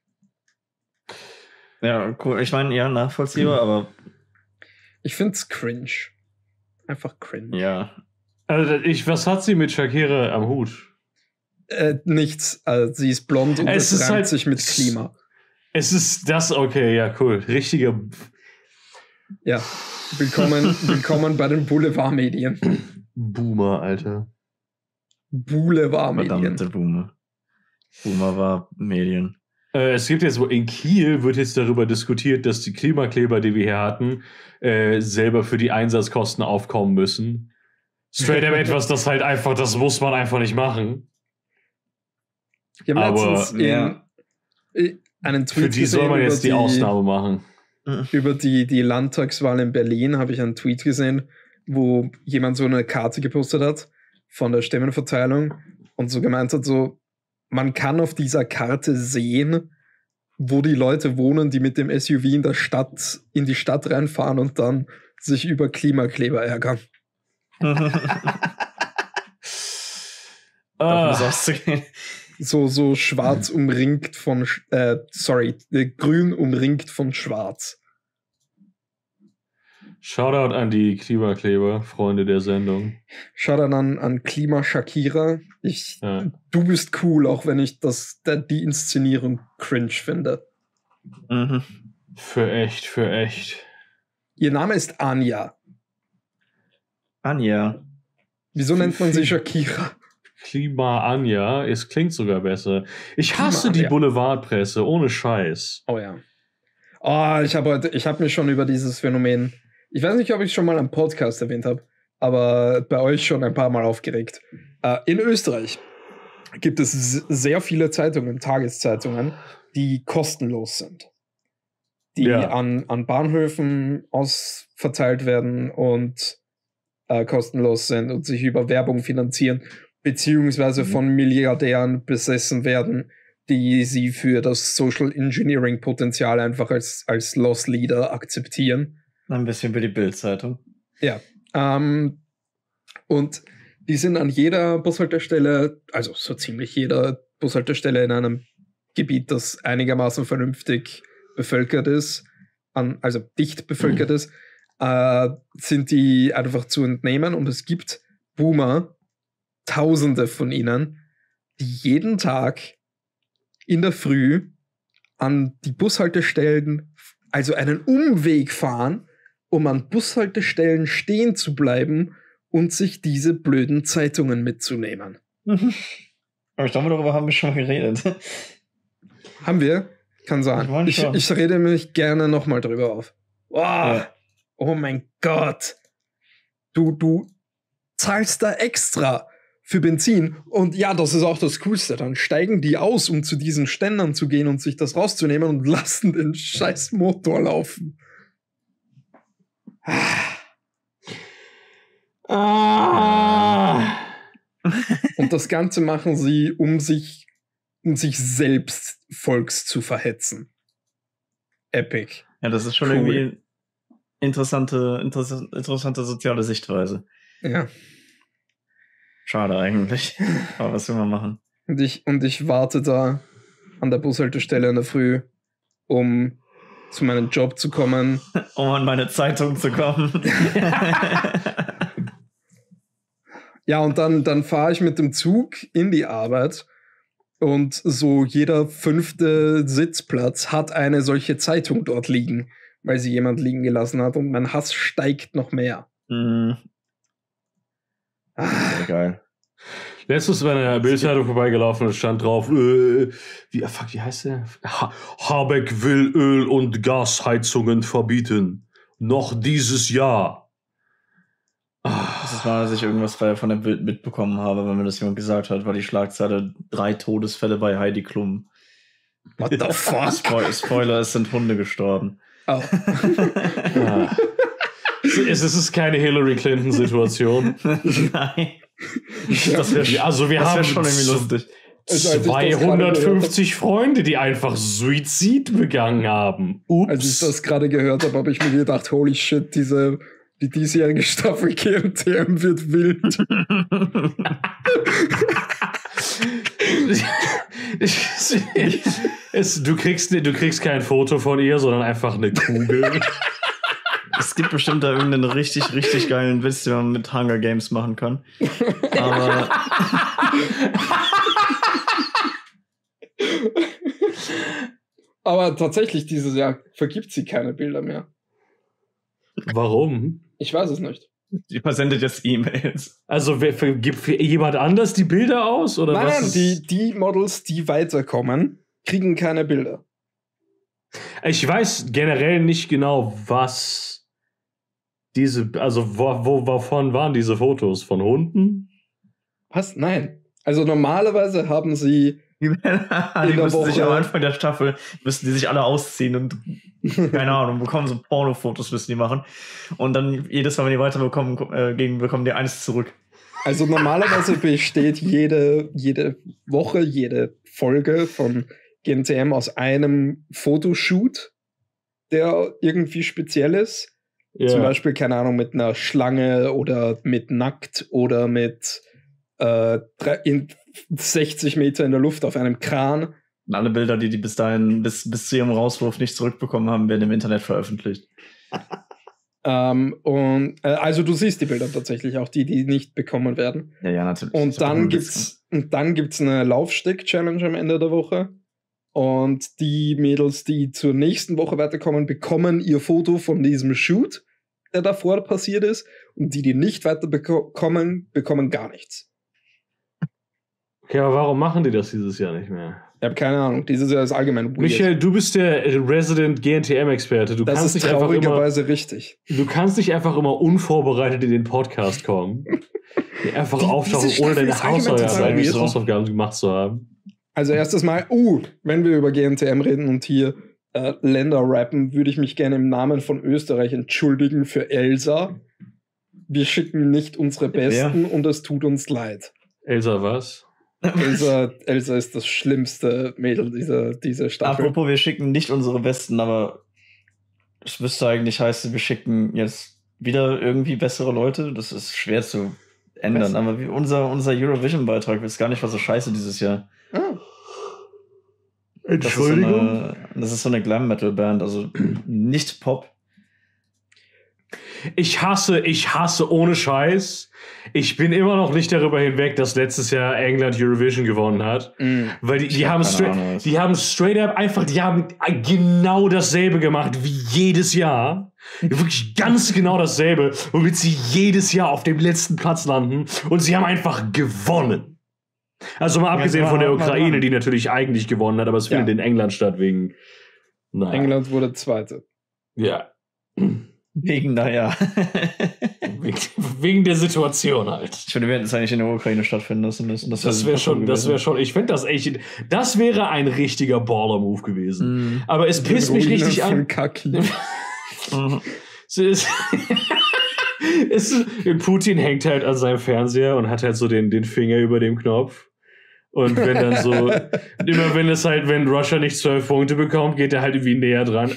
Speaker 2: Ja, cool. Ich meine, ja, nachvollziehbar, aber
Speaker 3: Ich finde es cringe. Einfach cringe.
Speaker 2: ja.
Speaker 1: Also was hat sie mit Shakira am Hut?
Speaker 3: Nichts. Also, sie ist blond und
Speaker 1: Es
Speaker 3: es
Speaker 1: ist
Speaker 3: reimt
Speaker 1: halt-
Speaker 3: sich mit Klima.
Speaker 1: Es ist das, okay, ja, cool. Richtiger.
Speaker 3: Ja. Willkommen bei den Boulevardmedien.
Speaker 1: Boomer, Alter.
Speaker 3: Boulevardmedien.
Speaker 2: Verdammte Boomer. Boomer war Medien.
Speaker 1: Es gibt jetzt, in Kiel wird jetzt darüber diskutiert, dass die Klimakleber, die wir hier hatten, selber für die Einsatzkosten aufkommen müssen. Straight up etwas, das halt einfach, das muss man einfach nicht machen.
Speaker 3: Ich habe
Speaker 1: Aber,
Speaker 3: letztens einen Tweet
Speaker 1: Für die soll man
Speaker 3: gesehen
Speaker 1: jetzt die Ausnahme machen.
Speaker 3: über die Landtagswahl in Berlin, habe ich einen Tweet gesehen, wo jemand so eine Karte gepostet hat von der Stimmenverteilung und so gemeint hat, so, man kann auf dieser Karte sehen, wo die Leute wohnen, die mit dem SUV in die Stadt reinfahren und dann sich über Klimakleber ärgern.
Speaker 2: Davon ist auszugehen.
Speaker 3: So schwarz umringt von, grün umringt von schwarz.
Speaker 1: Shoutout an die Klimakleber, Freunde der Sendung.
Speaker 3: Schau dann an Klima Shakira.
Speaker 1: Ja.
Speaker 3: Du bist cool, auch wenn ich die Inszenierung cringe finde.
Speaker 2: Mhm.
Speaker 1: Für echt.
Speaker 3: Ihr Name ist Anja.
Speaker 2: Anja.
Speaker 3: Wieso nennt man sie
Speaker 1: Viel-
Speaker 3: Shakira?
Speaker 1: Klima Anja, es klingt sogar besser. Ich hasse die
Speaker 3: Anja.
Speaker 1: Boulevardpresse, ohne Scheiß.
Speaker 3: Oh ja. Oh, ich habe mich schon über dieses Phänomen, ich weiß nicht, ob ich es schon mal am Podcast erwähnt habe, aber bei euch schon ein paar Mal aufgeregt. In Österreich gibt es sehr viele Zeitungen, Tageszeitungen, die kostenlos sind. Die
Speaker 1: Ja.
Speaker 3: an Bahnhöfen ausverteilt werden und kostenlos sind und sich über Werbung finanzieren, beziehungsweise von Milliardären besessen werden, die sie für das Social Engineering Potenzial einfach als Loss Leader akzeptieren.
Speaker 2: Ein bisschen wie die Bild-Zeitung.
Speaker 3: Ja. Und die sind an jeder Bushaltestelle, also so ziemlich jeder Bushaltestelle in einem Gebiet, das einigermaßen vernünftig bevölkert ist, also dicht bevölkert ist, sind die einfach zu entnehmen. Und es gibt Boomer, Tausende von ihnen, die jeden Tag in der Früh an die Bushaltestellen, also einen Umweg fahren, um an Bushaltestellen stehen zu bleiben und sich diese blöden Zeitungen mitzunehmen.
Speaker 2: Aber ich glaube, darüber haben wir schon mal geredet.
Speaker 3: Haben wir? Kann sein. Ich rede mich gerne nochmal drüber auf. Oh, ja. Oh mein Gott. Du zahlst da extra für Benzin. Und ja, das ist auch das Coolste. Dann steigen die aus, um zu diesen Ständern zu gehen und sich das rauszunehmen und lassen den scheiß Motor laufen. Und das Ganze machen sie, um sich selbst Volks zu verhetzen. Epic.
Speaker 2: Ja, das ist schon irgendwie interessante soziale Sichtweise.
Speaker 3: Ja.
Speaker 2: Schade eigentlich. Aber was will man machen?
Speaker 3: Und ich warte da an der Bushaltestelle in der Früh, um zu meinem Job zu kommen.
Speaker 2: Um an meine Zeitung zu kommen.
Speaker 3: Ja, und dann fahre ich mit dem Zug in die Arbeit und so jeder 5. Sitzplatz hat eine solche Zeitung dort liegen, weil sie jemand liegen gelassen hat und mein Hass steigt noch mehr.
Speaker 2: Mhm. Sehr geil.
Speaker 1: Letztens bei einer Bildzeitung vorbeigelaufen und stand drauf, wie heißt der? Habeck will Öl- und Gasheizungen verbieten. Noch dieses Jahr.
Speaker 2: Das war, dass ich irgendwas von der Bild mitbekommen habe, wenn mir das jemand gesagt hat, war die Schlagzeile 3 Todesfälle bei Heidi Klum.
Speaker 3: What the fuck?
Speaker 2: Spoiler, es sind Hunde gestorben.
Speaker 3: Oh.
Speaker 1: Ja. Es ist keine Hillary Clinton-Situation.
Speaker 2: Nein.
Speaker 1: Das wäre
Speaker 2: schon irgendwie lustig.
Speaker 1: 250 Freunde, die einfach Suizid begangen haben. Ups.
Speaker 3: Als ich das gerade gehört habe, habe ich mir gedacht, holy shit, die diesjährige Staffel GNTM wird wild.
Speaker 1: Du kriegst kein Foto von ihr, sondern einfach eine Kugel.
Speaker 2: Es gibt bestimmt da irgendeinen richtig, richtig geilen Witz, den man mit Hunger Games machen kann. Aber
Speaker 3: aber tatsächlich dieses Jahr vergibt sie keine Bilder mehr.
Speaker 1: Warum?
Speaker 3: Ich weiß es nicht.
Speaker 2: Die versendet jetzt E-Mails.
Speaker 1: Also gibt für jemand anders die Bilder aus? Oder
Speaker 3: nein,
Speaker 1: was?
Speaker 3: Die Models, die weiterkommen, kriegen keine Bilder.
Speaker 1: Ich weiß generell nicht genau, was wovon waren diese Fotos? Von Hunden?
Speaker 3: Was? Nein. Also normalerweise haben sie
Speaker 2: die müssen sich am Anfang der Staffel müssen die sich alle ausziehen und keine Ahnung, bekommen so Porno-Fotos müssen die machen. Und dann jedes Mal, wenn die weiterbekommen, bekommen die eins zurück.
Speaker 3: Also normalerweise besteht jede Woche, jede Folge von GNTM aus einem Fotoshoot, der irgendwie speziell ist. Yeah. Zum Beispiel, keine Ahnung, mit einer Schlange oder mit nackt oder mit 60 Meter in der Luft auf einem Kran.
Speaker 2: Und alle Bilder, die bis dahin, bis zu ihrem Rauswurf nicht zurückbekommen haben, werden im Internet veröffentlicht.
Speaker 3: Also du siehst die Bilder tatsächlich, auch die nicht bekommen werden.
Speaker 2: Ja, natürlich.
Speaker 3: Und dann gibt's eine Laufsteg-Challenge am Ende der Woche. Und die Mädels, die zur nächsten Woche weiterkommen, bekommen ihr Foto von diesem Shoot, der davor passiert ist. Und die nicht weiterbekommen, bekommen gar nichts.
Speaker 1: Okay, aber warum machen die das dieses Jahr nicht mehr?
Speaker 3: Ich habe keine Ahnung. Dieses Jahr ist allgemein weird.
Speaker 1: Michael, du bist der Resident GNTM-Experte.
Speaker 3: Das ist traurigerweise richtig.
Speaker 1: Du kannst nicht einfach immer unvorbereitet in den Podcast kommen. Einfach auftauchen, ohne deine Hausaufgaben gemacht zu haben.
Speaker 3: Also erstes Mal, wenn wir über GNTM reden und hier Länder rappen, würde ich mich gerne im Namen von Österreich entschuldigen für Elsa. Wir schicken nicht unsere Besten und es tut uns leid.
Speaker 1: Elsa was?
Speaker 3: Elsa ist das schlimmste Mädel dieser Staffel.
Speaker 2: Apropos, wir schicken nicht unsere Besten, aber es müsste eigentlich heißen, wir schicken jetzt wieder irgendwie bessere Leute. Das ist schwer zu ändern, aber unser Eurovision-Beitrag ist gar nicht mal so scheiße dieses Jahr.
Speaker 3: Ah.
Speaker 1: Entschuldigung?
Speaker 2: Das ist so eine Glam-Metal-Band, also nicht Pop.
Speaker 1: Ich hasse ohne Scheiß. Ich bin immer noch nicht darüber hinweg, dass letztes Jahr England Eurovision gewonnen hat. Weil die haben straight up einfach, die haben genau dasselbe gemacht wie jedes Jahr. Wirklich ganz genau dasselbe, womit sie jedes Jahr auf dem letzten Platz landen. Und sie haben einfach gewonnen. Also mal abgesehen von der Ukraine, die natürlich eigentlich gewonnen hat, aber es findet in England statt wegen... Naja.
Speaker 3: England wurde Zweite.
Speaker 1: Ja.
Speaker 2: Wegen
Speaker 1: der Situation halt.
Speaker 2: Ich finde, wir hätten es eigentlich in der Ukraine stattfinden lassen müssen.
Speaker 1: Das wäre schon, ich finde das echt, das wäre ein richtiger Baller-Move gewesen. Aber es pisst mich richtig an. Putin hängt halt an seinem Fernseher und hat halt so den Finger über dem Knopf. Und wenn dann so, immer wenn Russia nicht 12 Punkte bekommt, geht er halt irgendwie näher dran.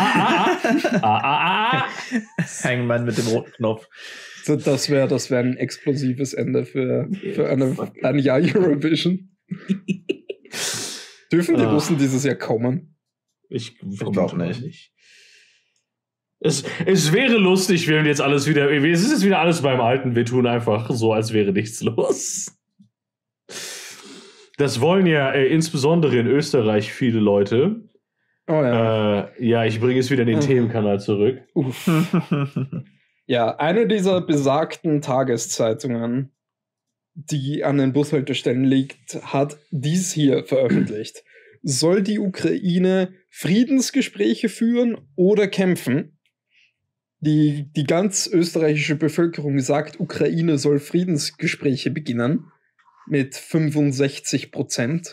Speaker 2: Hangman mit dem roten Knopf.
Speaker 3: Das wäre ein explosives Ende für ein Jahr Eurovision. Dürfen die Russen dieses Jahr kommen?
Speaker 2: Ich glaube nicht.
Speaker 1: Es wäre lustig, wenn jetzt alles wieder, es ist jetzt wieder alles beim Alten, wir tun einfach so, als wäre nichts los. Das wollen ja insbesondere in Österreich viele Leute.
Speaker 3: Oh ja.
Speaker 1: Ja, ich bringe es wieder in den Themenkanal zurück.
Speaker 3: Ja, eine dieser besagten Tageszeitungen, die an den Bushaltestellen liegt, hat dies hier veröffentlicht. Soll die Ukraine Friedensgespräche führen oder kämpfen? Die ganz österreichische Bevölkerung sagt, Ukraine soll Friedensgespräche beginnen. Mit 65%.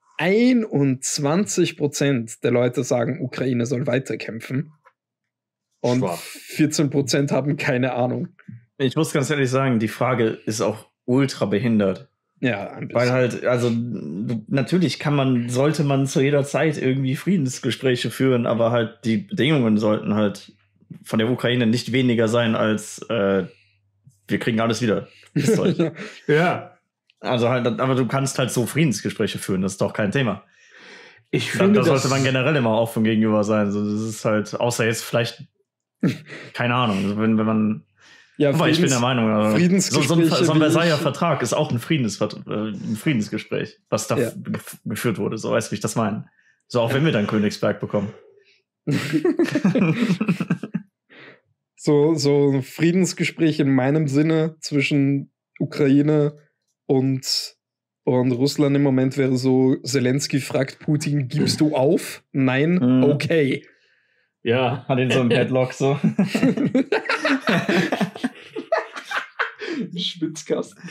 Speaker 3: 21% der Leute sagen, Ukraine soll weiterkämpfen. Und 14% haben keine Ahnung.
Speaker 2: Ich muss ganz ehrlich sagen, die Frage ist auch ultra behindert.
Speaker 3: Ja, ein bisschen.
Speaker 2: Weil halt, also natürlich sollte man zu jeder Zeit irgendwie Friedensgespräche führen, aber halt die Bedingungen sollten halt von der Ukraine nicht weniger sein als wir kriegen alles wieder.
Speaker 1: Ja.
Speaker 2: Also halt, aber du kannst halt so Friedensgespräche führen, das ist doch kein Thema.
Speaker 1: Ich finde,
Speaker 2: da sollte man generell immer offen gegenüber sein. Also das ist halt, außer jetzt vielleicht, keine Ahnung, wenn man.
Speaker 3: Ja,
Speaker 2: aber ich bin der Meinung, so ein Versailler Vertrag ist auch ein Friedensgespräch, was da geführt wurde. So weißt du, wie ich das meine. So auch wenn wir dann Königsberg bekommen.
Speaker 3: So ein Friedensgespräch in meinem Sinne zwischen Ukraine und Russland im Moment wäre so, Zelensky fragt Putin, gibst du auf? Nein? Okay.
Speaker 1: Ja.
Speaker 2: Hat ihn so im Headlock so.
Speaker 3: Schwitzkasten.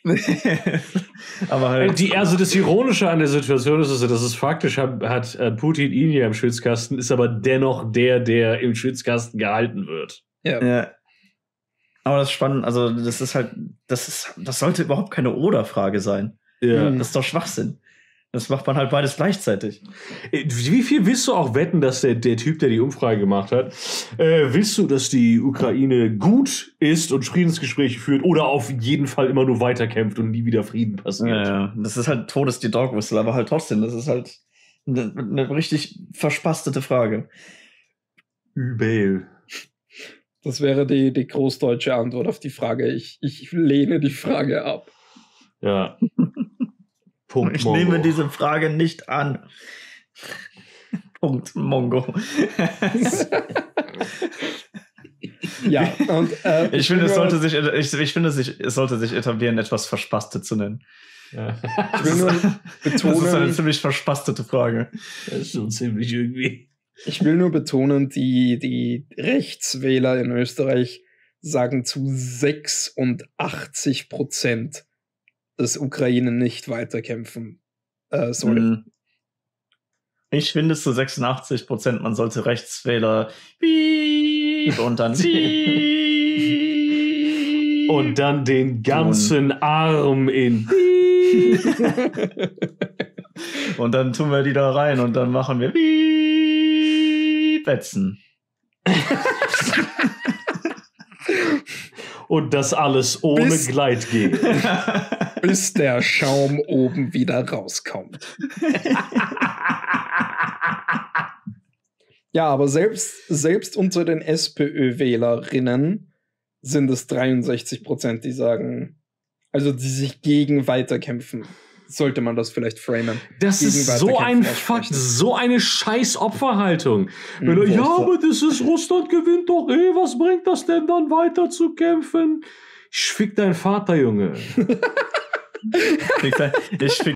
Speaker 2: Aber halt.
Speaker 1: Also das Ironische an der Situation ist, dass es faktisch hat Putin ihn ja im Schwitzkasten, ist aber dennoch der im Schwitzkasten gehalten wird.
Speaker 2: Ja. Aber das ist spannend, also das ist halt, das sollte überhaupt keine Oder-Frage sein.
Speaker 1: Ja.
Speaker 2: Das ist doch Schwachsinn. Das macht man halt beides gleichzeitig.
Speaker 1: Wie viel willst du auch wetten, dass der Typ, der die Umfrage gemacht hat, willst du, dass die Ukraine gut ist und Friedensgespräche führt oder auf jeden Fall immer nur weiterkämpft und nie wieder Frieden passiert?
Speaker 2: Ja. Das ist halt Todes die Dog Whistle, aber halt trotzdem, das ist halt eine richtig verspastete Frage.
Speaker 1: Übel.
Speaker 3: Das wäre die großdeutsche Antwort auf die Frage. Ich lehne die Frage ab.
Speaker 1: Ja.
Speaker 2: Ich nehme diese Frage nicht an. Punkt Mongo.
Speaker 3: Ja, und
Speaker 2: ich finde, es sollte sich etablieren, etwas verspastet zu nennen.
Speaker 1: Ja.
Speaker 3: Ich will nur betonen,
Speaker 2: das ist eine ziemlich verspastete Frage.
Speaker 1: Das ist schon ziemlich irgendwie.
Speaker 3: Ich will nur betonen, die Rechtswähler in Österreich sagen zu 86%, dass Ukraine nicht weiterkämpfen soll.
Speaker 2: Ich finde es zu 86%, man sollte Rechtswähler und dann
Speaker 1: und dann den ganzen Arm in
Speaker 2: und dann tun wir die da rein und dann machen wir Betzen.
Speaker 1: Und das alles ohne Gleitgel.
Speaker 3: Bis der Schaum oben wieder rauskommt. Ja, aber selbst unter den SPÖ-Wählerinnen sind es 63%, die sagen, also die sich gegen Weiterkämpfen, sollte man das vielleicht framen.
Speaker 1: Das ist so ein Fakt, so eine scheiß Opferhaltung. Ja, aber das ist, Russland gewinnt doch was bringt das denn dann weiter zu kämpfen? Ich fick deinen Vater, Junge.
Speaker 2: Ich fick